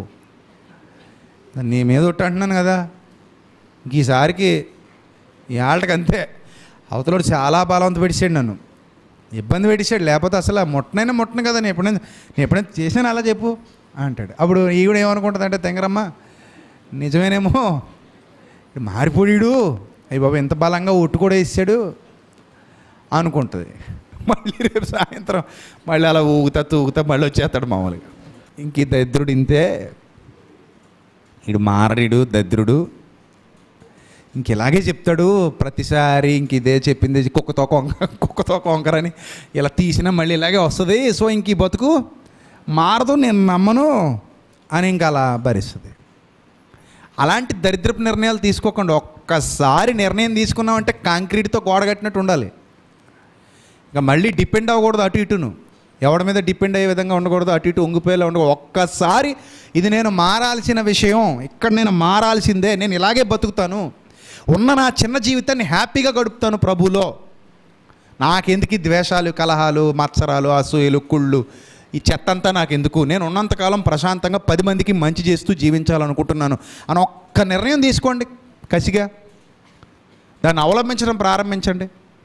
[SPEAKER 2] నీ మీద ఒట్టు అంటున్నాను కదా, ఈసారికి ఈ ఆళ్ళకి అంతే. అవతలోడు చాలా బలవంత పెట్టేసాడు, నన్ను ఇబ్బంది పెట్టేశాడు. లేకపోతే అసలు ముట్టను కదా, నేను ఎప్పుడైనా చేశాను అలా చెప్పు అంటాడు. అప్పుడు ఈవిడ ఏమనుకుంటుంది అంటే, తెంగరమ్మ నిజమేనేమో, మారిపోయాడు, అయ్యి బాబు ఎంత బలంగా ఒట్టు కూడా ఇస్తాడు అనుకుంటుంది. మళ్ళీ రేపు సాయంత్రం మళ్ళీ అలా తూగుతా మళ్ళీ వచ్చేస్తాడు మామూలుగా. ఇంక ఈ దరిద్రుడు ఇంతే, ఇడు మారడు దరిద్రుడు, ఇంక ఇలాగే చెప్తాడు ప్రతిసారి. ఇంక ఇదే చెప్పింది కుక్కతో కొంకరని ఇలా తీసినా మళ్ళీ ఇలాగే వస్తుంది. సో ఇంక ఈ బతుకు మారదు, నేను నమ్మను అని ఇంకా అలా భరిస్తుంది. అలాంటి దరిద్రపు నిర్ణయాలు తీసుకోకుండా ఒక్కసారి నిర్ణయం తీసుకున్నామంటే కాంక్రీట్తో గోడ కట్టినట్టు ఉండాలి. ఇంకా మళ్ళీ డిపెండ్ అవ్వకూడదు అటు ఇటును, ఎవడి మీద డిపెండ్ అయ్యే విధంగా ఉండకూడదు, అటు ఇటు ఉంగిపోయేలా ఉండకూడదు. ఒక్కసారి ఇది నేను మారాల్సిన విషయం, ఇక్కడ నేను మారాల్సిందే, నేను ఇలాగే బతుకుతాను, ఉన్న నా చిన్న జీవితాన్ని హ్యాపీగా గడుపుతాను ప్రభులో, నాకెందుకు ఈ ద్వేషాలు, కలహాలు, మత్సరాలు, అసూయలు, కుళ్ళు, ఈ చెత్తంతా నాకెందుకు, నేను ఉన్నంతకాలం ప్రశాంతంగా 10 మందికి మంచి చేస్తూ జీవించాలనుకుంటున్నాను అని ఒక్క నిర్ణయం తీసుకోండి. కసిగా దాన్ని అవలంబించడం ప్రారంభించండి.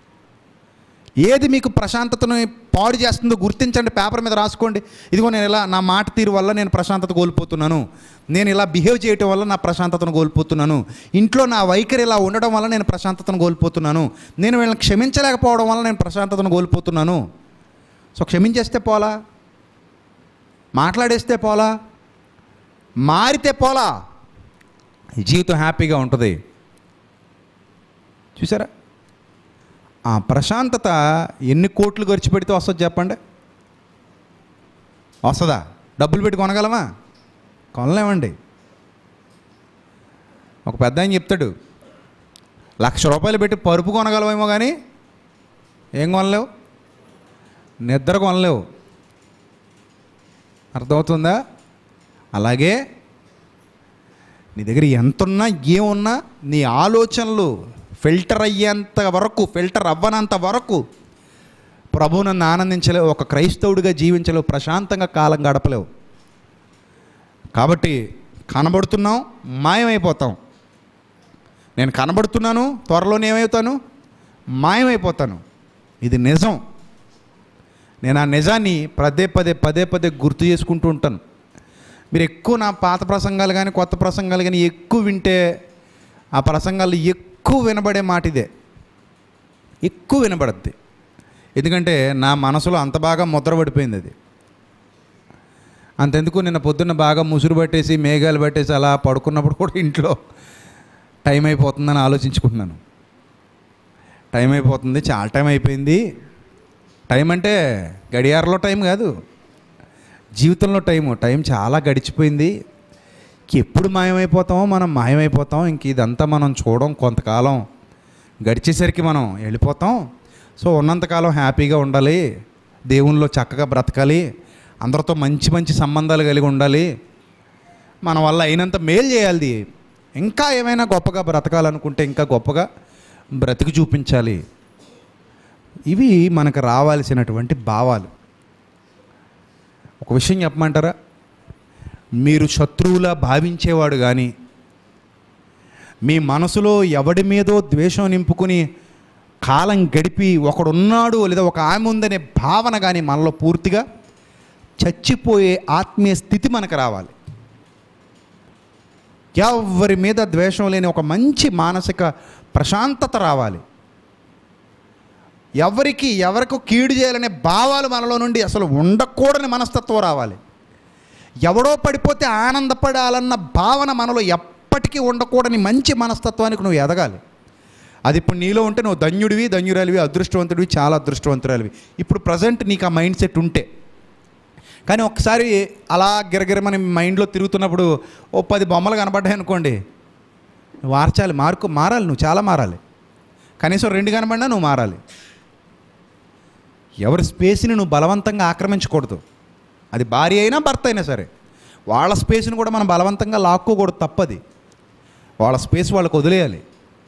[SPEAKER 2] ఏది మీకు ప్రశాంతతను పాడు చేస్తుందో గుర్తించండి, పేపర్ మీద రాసుకోండి. ఇదిగో నేను ఇలా నా మాట తీరు వల్ల నేను ప్రశాంతత కోల్పోతున్నాను, నేను ఇలా బిహేవ్ చేయటం వల్ల నా ప్రశాంతతను కోల్పోతున్నాను, ఇంట్లో నా వైఖరి ఇలా ఉండడం వల్ల నేను ప్రశాంతతను కోల్పోతున్నాను, నేను వీళ్ళని క్షమించలేకపోవడం వల్ల నేను ప్రశాంతతను కోల్పోతున్నాను. సో క్షమించేస్తే పోలా, మాట్లాడేస్తే పోలా, మారితే పోలా, జీవితం హ్యాపీగా ఉంటుంది. చూసారా? ఆ ప్రశాంతత ఎన్ని కోట్లు ఖర్చు పెడితే వస్తుంది చెప్పండి? వస్తుందా? డబ్బులు పెట్టి కొనగలమా? కొనలేమండి. ఒక పెద్ద ఆయన చెప్తాడు, 1,00,000 రూపాయలు పెట్టి పరుపు కొనగలమేమో కానీ ఏం కొనలేవు, నిద్ర కొనలేవు. అర్థమవుతుందా? అలాగే నీ దగ్గర ఎంతున్నా ఏమున్నా నీ ఆలోచనలు ఫిల్టర్ అయ్యేంత వరకు, ఫిల్టర్ అవ్వనంత వరకు ప్రభువు నన్ను ఆనందించలేవు, ఒక క్రైస్తవుడిగా జీవించలేవు, ప్రశాంతంగా కాలం గడపలేవు. కాబట్టి కనబడుతున్నాం, మాయమైపోతాం. నేను కనబడుతున్నాను, త్వరలోనే ఏమవుతాను? మాయమైపోతాను. ఇది నిజం. నేను ఆ నిజాన్ని పదే పదే గుర్తు చేసుకుంటూ ఉంటాను. మీరు ఎక్కువ నా పాత ప్రసంగాలు కానీ కొత్త ప్రసంగాలు కానీ ఎక్కువ వింటే ఆ ప్రసంగాలు ఎక్కువ వినబడే మాట ఇదే, ఎక్కువ వినబడుద్ది. ఎందుకంటే నా మనసులో అంత బాగా ముద్రపడిపోయింది అది. అంతెందుకు నిన్న పొద్దున్న బాగా ముసురు పట్టేసి మేఘాలు పట్టేసి అలా పడుకున్నప్పుడు కూడా ఇంట్లో టైం అయిపోతుందని ఆలోచించుకుంటున్నాను. టైం అయిపోతుంది, చాలా టైం అయిపోయింది. టైం అంటే గడియారలో టైం కాదు, జీవితంలో టైం చాలా గడిచిపోయింది. ఎప్పుడు మాయమైపోతామో మనం మాయమైపోతాం. ఇంక ఇదంతా మనం చూడం, కొంతకాలం గడిచేసరికి మనం వెళ్ళిపోతాం. సో ఉన్నంతకాలం హ్యాపీగా ఉండాలి, దేవునిలో చక్కగా బ్రతకాలి, అందరితో మంచి మంచి సంబంధాలు కలిగి ఉండాలి, మన వల్ల అయినంత మేలు చేయాలి. ఇంకా ఏమైనా గొప్పగా బ్రతకాలనుకుంటే ఇంకా గొప్పగా బ్రతికి చూపించాలి. ఇవి మనకు రావాల్సినటువంటి భావాలు. ఒక విషయం చెప్పమంటారా? మీరు శత్రువులా భావించేవాడు కానీ, మీ మనసులో ఎవడి మీదో ద్వేషం నింపుకుని కాలం గడిపి ఒకడున్నాడు లేదా ఒక ఆమె ఉందనే భావన కానీ మనలో పూర్తిగా చచ్చిపోయే ఆత్మీయ స్థితి మనకు రావాలి. ఎవరి మీద ద్వేషం లేని ఒక మంచి మానసిక ప్రశాంతత రావాలి. ఎవరికి కీడు చేయాలనే భావాలు మనలో నుండి అసలు ఉండకూడని మనస్తత్వం రావాలి. ఎవడో పడిపోతే ఆనందపడాలన్న భావన మనలో ఎప్పటికీ ఉండకూడని మంచి మనస్తత్వానికి నువ్వు ఎదగాలి. అది ఇప్పుడు నీలో ఉంటే నువ్వు ధన్యురాలివి, అదృష్టవంతుడివి, చాలా అదృష్టవంతురాలివి. ఇప్పుడు ప్రజెంట్ నీకు ఆ మైండ్ సెట్ ఉంటే. కానీ ఒకసారి అలా గిరగిరమని మైండ్లో తిరుగుతున్నప్పుడు ఓ 10 బొమ్మలు కనబడ్డాయి అనుకోండి, నువ్వు మారాలి, నువ్వు చాలా మారాలి. కనీసం 2 కనబడినా నువ్వు మారాలి. ఎవరి స్పేస్ని నువ్వు బలవంతంగా ఆక్రమించకూడదు. అది భార్య అయినా భర్త అయినా సరే, వాళ్ళ స్పేస్ని కూడా మనం బలవంతంగా లాక్కోకూడదు, తప్పది. వాళ్ళ స్పేస్ వాళ్ళకు వదిలేయాలి.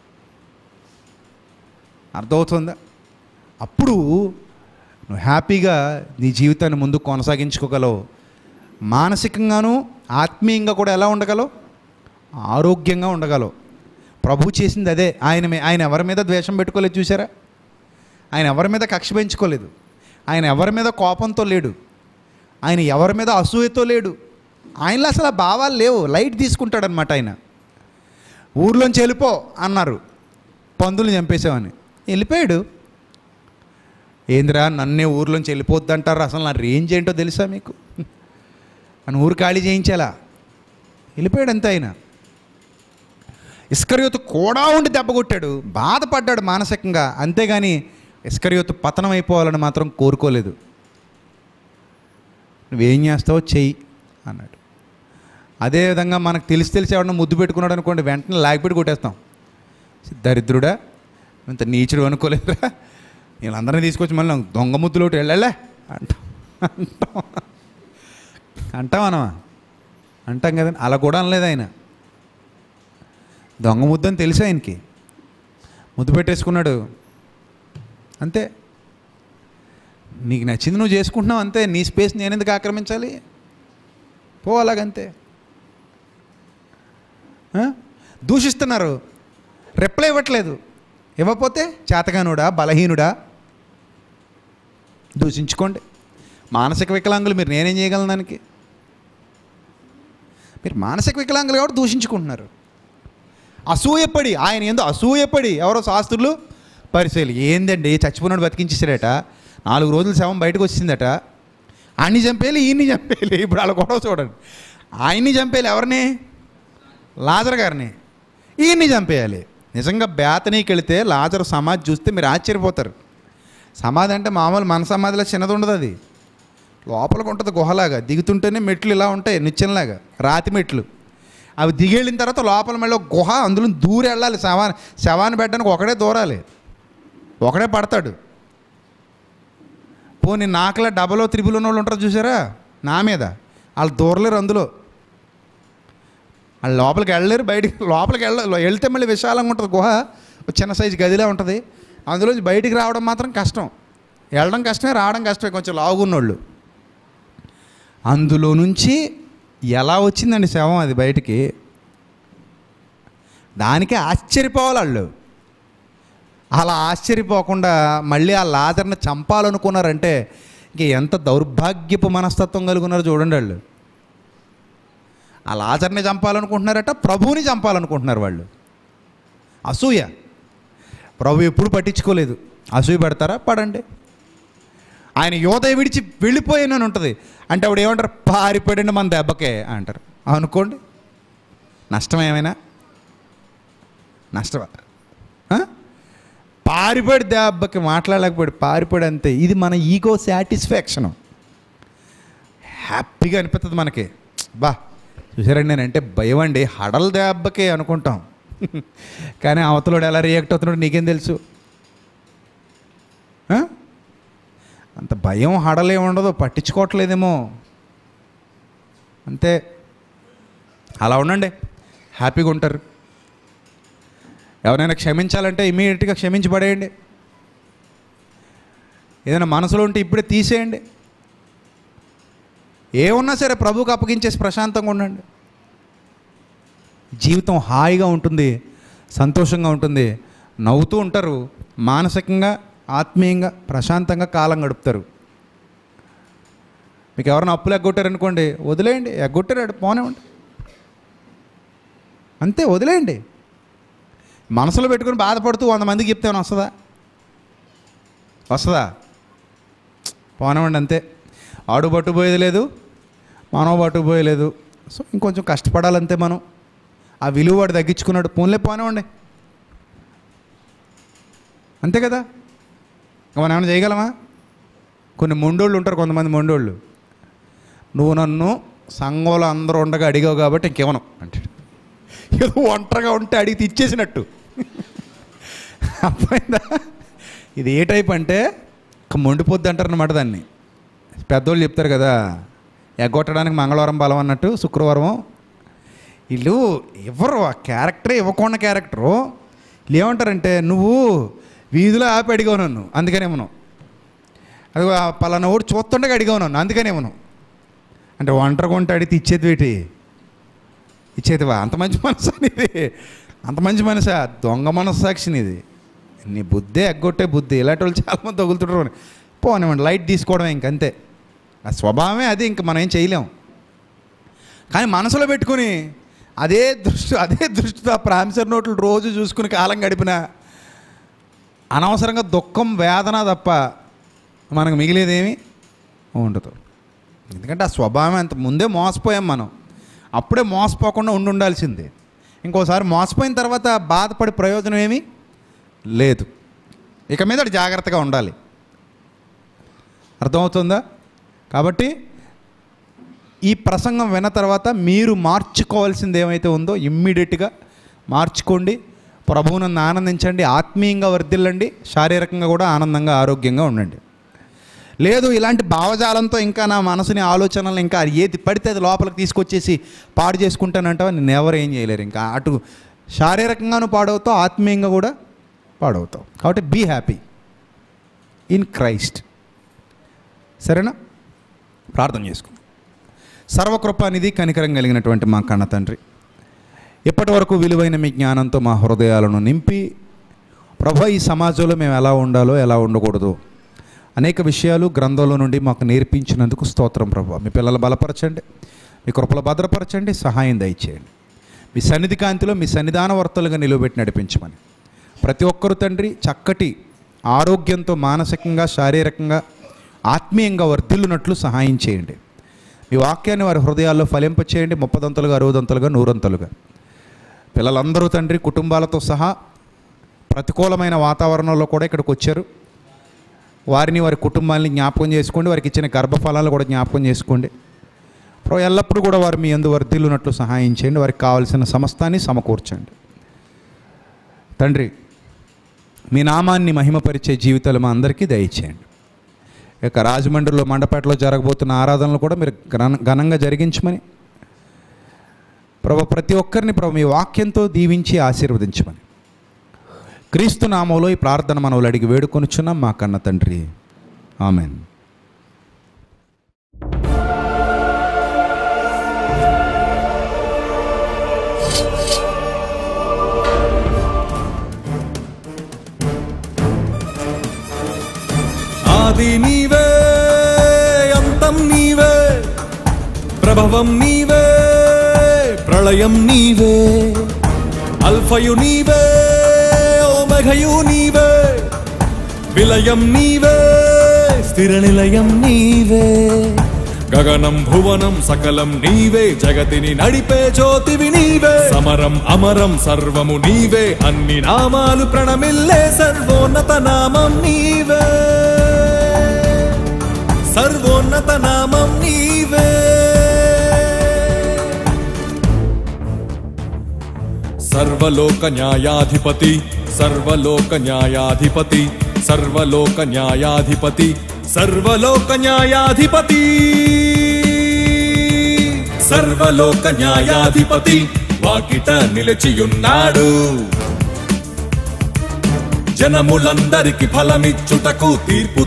[SPEAKER 2] అర్థమవుతుందా? అప్పుడు నువ్వు హ్యాపీగా నీ జీవితాన్ని ముందుకు కొనసాగించుకోగలవు. మానసికంగాను ఆత్మీయంగా కూడా ఎలా ఉండగలవు? ఆరోగ్యంగా ఉండగలవు. ప్రభు చేసింది అదే. ఆయన ఎవరి మీద ద్వేషం పెట్టుకోలేదు, చూసారా? ఆయన ఎవరి మీద కక్ష పెంచుకోలేదు. ఆయన ఎవరి మీద కోపంతో లేడు. ఆయన ఎవరి మీద అసూయతో లేడు. ఆయనలో అసలు ఆ భావాలు లేవు. లైట్ తీసుకుంటాడనమాట. ఆయన ఊర్లోంచి వెళ్ళిపో అన్నారు, పందులు చంపేసామని. వెళ్ళిపోయాడు. ఏందిరా నన్నే ఊర్లోంచి వెళ్ళిపోద్ది అంటారు, అసలు నా రేంజ్ ఏంటో తెలుసా మీకు? అని ఊరు ఖాళీ చేయించాలా? వెళ్ళిపోయాడు అంతే. ఆయన ఇస్కరియోతు కూడా ఉండి దెబ్బ కొట్టాడు, బాధపడ్డాడు మానసికంగా. అంతేగాని ఇస్కరియోతు పతనం అయిపోవాలని మాత్రం కోరుకోలేదు. నువ్వేం చేస్తావో చెయ్యి అన్నాడు. అదేవిధంగా మనకు తెలిసి ఎవడన్నా ముద్దు పెట్టుకున్నాడు అనుకోండి, వెంటనే లాగిపెట్టి కొట్టేస్తాం. దరిద్రుడా, ఇంత నీచుడు అనుకోలేదురా, వీళ్ళందరినీ తీసుకొచ్చి మళ్ళీ దొంగ ముద్దులోటి వెళ్ళలే అంటాం అనమా? అంటాం కదండి. అలా కూడా అనలేదు ఆయన. దొంగ ముద్దు అని తెలుసు ఆయనకి. ముద్దు పెట్టేసుకున్నాడు అంతే. నీకు నచ్చింది నువ్వు చేసుకుంటున్నావు అంతే. నీ స్పేస్ నేను ఎందుకు ఆక్రమించాలి? పో అలాగంతే. దూషిస్తున్నారు, రిప్లై ఇవ్వట్లేదు. ఇవ్వకపోతే చేతగానుడా, బలహీనుడా, దూషించుకోండి. మానసిక వికలాంగులు మీరు, నేనేం చేయగలను దానికి? మీరు మానసిక వికలాంగులు కాబట్టి దూషించుకుంటున్నారు. అసూయపడి, ఆయన ఏందో అసూయపడి ఎవరో శాస్త్రులు పరిశీలి, ఏందండి చచ్చిపోయినాడు బతికించేసాడట, 4 రోజుల శవం బయటకు వచ్చిందట, ఆయన్ని చంపేయాలి ఈయన్ని చంపేయాలి. ఇప్పుడు వాళ్ళ గొడవ చూడండి. ఆయన్ని చంపేయాలి, ఎవరిని? లాజర్ గారిని. ఈయన్ని చంపేయాలి. నిజంగా బేతనీకి వెళితే లాజరు సమాధి చూస్తే మీరు ఆశ్చర్యపోతారు. సమాధి అంటే మామూలు మన సమాధిలో చిన్నది ఉండదు. అది లోపలికి ఉంటుంది, గుహలాగా. దిగుతుంటేనే మెట్లు ఇలా ఉంటాయి, నిచ్చెనలాగా, రాతి మెట్లు. అవి దిగెళ్ళిన తర్వాత లోపల మళ్ళీ ఒక గుహ, అందులో దూరి వెళ్ళాలి. శవాన్ని పెట్టడానికి ఒకడే దూరాలి, ఒకడే పడతాడు. పోనీ నాకులా డబలో త్రిబుల్ ఉన్న వాళ్ళు ఉంటారు చూసారా, నా మీద వాళ్ళు దూరలేరు. అందులో వాళ్ళు లోపలికి వెళ్ళలేరు, బయటికి లోపలికి వెళ్తే మళ్ళీ విశాలంగా ఉంటుంది గుహ, చిన్న సైజు గదిలా ఉంటుంది. అందులోంచి బయటికి రావడం మాత్రం కష్టం. వెళ్ళడం కష్టమే, రావడం కష్టమే, కొంచెం లావుగున్నోళ్ళు. అందులో నుంచి ఎలా వచ్చిందండి శవం అది బయటికి? దానికే ఆశ్చర్యపోవాలి వాళ్ళు. అలా ఆశ్చర్యపోకుండా మళ్ళీ ఆ లాజర్ని చంపాలనుకున్నారంటే ఇంక ఎంత దౌర్భాగ్యపు మనస్తత్వం కలుగున్నారో చూడండి వాళ్ళు. ఆ లాజర్ని చంపాలనుకుంటున్నారట, ప్రభువుని చంపాలనుకుంటున్నారు వాళ్ళు. అసూయ. ప్రభు ఎప్పుడు పట్టించుకోలేదు. అసూయ పడతారా? పడండి. ఆయన యోధ విడిచి వెళ్ళిపోయానని ఉంటుంది అంటే అప్పుడు ఏమంటారు? పారిపోయాడండి మన దెబ్బకే అంటారు. అనుకోండి, నష్టం ఏమైనా? నష్టమా? పారిపోయాడు దెబ్బకి, మాట్లాడలేకపోయాడు, పారిపోయాడు అంతే. ఇది మన ఈగో సాటిస్ఫాక్షను. హ్యాపీగా అనిపిస్తుంది మనకి. బా చూసారండి, నేనంటే భయం అండి, హడల దెబ్బకే అనుకుంటాం. కానీ అవతలోడు ఎలా రియాక్ట్ అవుతున్నాడు నీకేం తెలుసు? అంత భయం హడలే ఉండదు, పట్టించుకోవట్లేదేమో అంతే. అలా ఉండండి, హ్యాపీగా ఉంటారు. ఎవరైనా క్షమించాలంటే ఇమీడియట్గా క్షమించి పడేయండి. ఏదైనా మనసులో ఉంటే ఇప్పుడే తీసేయండి. ఏమున్నా సరే ప్రభువుకు అప్పగించేసి ప్రశాంతంగా ఉండండి. జీవితం హాయిగా ఉంటుంది, సంతోషంగా ఉంటుంది, నవ్వుతూ ఉంటారు, మానసికంగా ఆత్మీయంగా ప్రశాంతంగా కాలం గడుపుతారు. మీకు ఎవరైనా అప్పులు ఎగ్గొట్టారనుకోండి, వదిలేయండి, ఎగ్గొట్టారు పోనివ్వండి, అంతే వదిలేయండి. మనసులో పెట్టుకుని బాధపడుతూ 100 మందికి చెప్తే వస్తుందా? పోనివ్వండి, అంతే. ఆడు పట్టుపోయేది లేదు, మనం పట్టుపోయలేదు. సో ఇంకొంచెం కష్టపడాలంతే. మనం ఆ విలువ వాడు తగ్గించుకున్నాడు, పోనివ్వండి, అంతే కదా. మనం ఏమైనా చేయగలమా? కొన్ని మొండోళ్ళు ఉంటారు, కొంతమంది మొండోళ్ళు, నువ్వు నన్ను సంఘంలో అందరూ ఉండగా అడిగావు కాబట్టి ఇంకేమను అంటాడు. ఏదో ఒంటరిగా ఉంటే అడిగి ఇచ్చేసినట్టు. అర్థమైందా? ఇది ఏ టైప్ అంటే మొండిపోద్ది అంటారు అన్నమాట. దాన్ని పెద్దోళ్ళు చెప్తారు కదా, ఎగ్గొట్టడానికి మంగళవారం బలం అన్నట్టు శుక్రవారం వీళ్ళు ఎవరు ఆ క్యారెక్టరే ఇవ్వకుండా క్యారెక్టరు వీళ్ళు ఏమంటారంటే, నువ్వు వీధిలో ఆపి అడిగావు నన్ను అందుకనేమను, అది పలానా ఓడి చూస్తుండగా అడిగావు నన్ను అందుకనేమను. అంటే ఒంటరిగా ఉంటే అడిగితే ఇచ్చేదివా? అంత మంచి మనసు అనేది, అంత మంచి మనసా? దొంగ మనస్సాక్షిని ఇది. నీ బుద్ధే ఎగ్గొట్టే బుద్ధి. ఇలాంటి వాళ్ళు చాలామంది తగులుతుంటారు. పోనివ్వండి, లైట్ తీసుకోవడమే ఇంకంతే. ఆ స్వభావమే అది, ఇంక మనం ఏం చేయలేం. కానీ మనసులో పెట్టుకుని అదే దృష్టితో ఆ ప్రామిసర్ నోట్లు రోజు చూసుకుని కాలం గడిపిన అనవసరంగా దుఃఖం వేదన తప్ప మనకు మిగిలేదేమీ ఉండదు. ఎందుకంటే ఆ స్వభావం అంత ముందే మోసపోయాం మనం. అప్పుడే మోసపోకుండా ఉండాల్సిందే. ఇంకోసారి మోసపోయిన తర్వాత బాధపడే ప్రయోజనం ఏమీ లేదు. ఇక మీద జాగ్రత్తగా ఉండాలి. అర్థమవుతుందా? కాబట్టి ఈ ప్రసంగం విన్న తర్వాత మీరు మార్చుకోవాల్సింది ఏమైతే ఉందో ఇమ్మీడియట్గా మార్చుకోండి. ప్రభువునందు ఆనందించండి, ఆత్మీయంగా వర్ధిల్లండి, శారీరకంగా కూడా ఆనందంగా ఆరోగ్యంగా ఉండండి. లేదు ఇలాంటి భావజాలంతో ఇంకా నా మనసుని ఆలోచనలు ఇంకా ఏది పడితే అది లోపలికి తీసుకొచ్చేసి పాడు చేసుకుంటానంటావా, నేను ఎవరు ఏం చేయలేరు. ఇంకా అటు శారీరకంగాను పాడవుతావు, ఆత్మీయంగా కూడా పాడవుతావు. కాబట్టి బీ హ్యాపీ ఇన్ క్రైస్ట్. సరేనా? ప్రార్థన చేసుకుందాం. సర్వకృపానిధి కనికరం కలిగినటువంటి మా కన్న తండ్రి, ఇప్పటి వరకు విలువైన మీ జ్ఞానంతో మా హృదయాలను నింపి ప్రభు ఈ సమాజంలో మేము ఎలా ఉండాలో ఎలా ఉండకూడదు అనేక విషయాలు గ్రంథంలో నుండి మాకు నేర్పించినందుకు స్తోత్రం ప్రభు. మీ పిల్లలు బలపరచండి, మీ కృపలు భద్రపరచండి, సహాయం దయచేయండి. మీ సన్నిధి కాంతిలో మీ సన్నిధాన వర్తలుగా నిలువబెట్టి నడిపించమని ప్రతి ఒక్కరు తండ్రి చక్కటి ఆరోగ్యంతో మానసికంగా శారీరకంగా ఆత్మీయంగా వర్ధిల్లునట్లు సహాయం చేయండి. మీ వాక్యాన్ని వారి హృదయాల్లో ఫలింపచేయండి, 30 60 100. పిల్లలందరూ తండ్రి కుటుంబాలతో సహా ప్రతికూలమైన వాతావరణంలో కూడా ఇక్కడికి వచ్చారు. వారిని వారి కుటుంబాలని జ్ఞాపకం చేసుకోండి, వారికి ఇచ్చిన గర్భఫలాలు కూడా జ్ఞాపకం చేసుకోండి. ఎల్లప్పుడూ కూడా వారు మీ యందు వర్ధిల్లునట్లు సహాయం చేయండి. వారికి కావలసిన సమస్తాన్ని సమకూర్చండి తండ్రి. మీ నామాన్ని మహిమపరిచే జీవితాలు మా అందరికీ దయచేయండి. ఇక రాజమండ్రిలో మండపేటలో జరగబోతున్న ఆరాధనలు కూడా మీరు ఘనంగా జరిగించమని ప్రభు ప్రతి ఒక్కరిని ప్రభు మీ వాక్యంతో దీవించి ఆశీర్వదించమని క్రీస్తు నామంలో ఈ ప్రార్థన మనవులు అడిగి వేడుకొనుచున్నాం మా కన్న తండ్రి. ఆమెన్.
[SPEAKER 3] ఆది నీవే, అంతం నీవే, ప్రభవం నీవే, ప్రళయం నీవే, అల్ఫయు నీవే, ఓమెఘయు నీవే, విలయం నీవే, స్థిర నిలయం నీవే. గగనం భువనం సకలం నీవే, జగతిని నడిపే జ్యోతివి నీవే. సమరం అమరం సర్వము నీవే, అన్ని నామాలు ప్రణమిల్లే సర్వోన్నత నామం నీవే, సర్వోన్నత నామం నీవే. సర్వలోక న్యాయాధిపతి, సర్వలోక న్యాయాధిపతి, సర్వలోక న్యాయాధిపతి, సర్వలోక న్యాయాధిపతి, సర్వలోక న్యాయాధిపతి వాకిట నిలిచియున్నాడు. జనములందరికి ఫలమిచ్చుటకు తీర్పు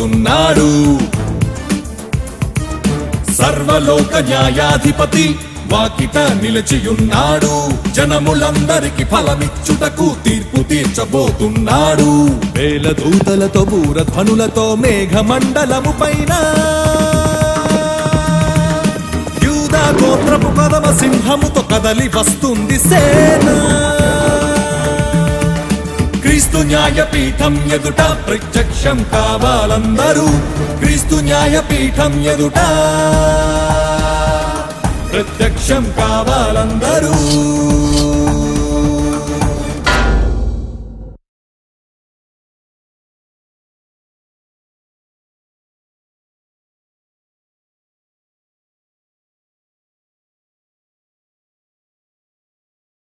[SPEAKER 3] తీర్చబోతున్నాడు. సర్వలోక న్యాయాధిపతి వాకిట నిలిచియున్నాడు. జనములందరికి ఫలమిచ్చుటకు తీర్పు తీర్చబోతున్నాడు. వేల దూతలతో బూరధ్వనులతో మేఘమండలము పైన యూదా గోత్రపు కదమ సింహముతో కదలి వస్తుంది సేన. క్రీస్తు న్యాయపీఠం ఎదుట ప్రత్యక్షం కావాలందరూ. క్రీస్తు న్యాయపీఠం ఎదుట ప్రత్యక్షం కావాలందరూ.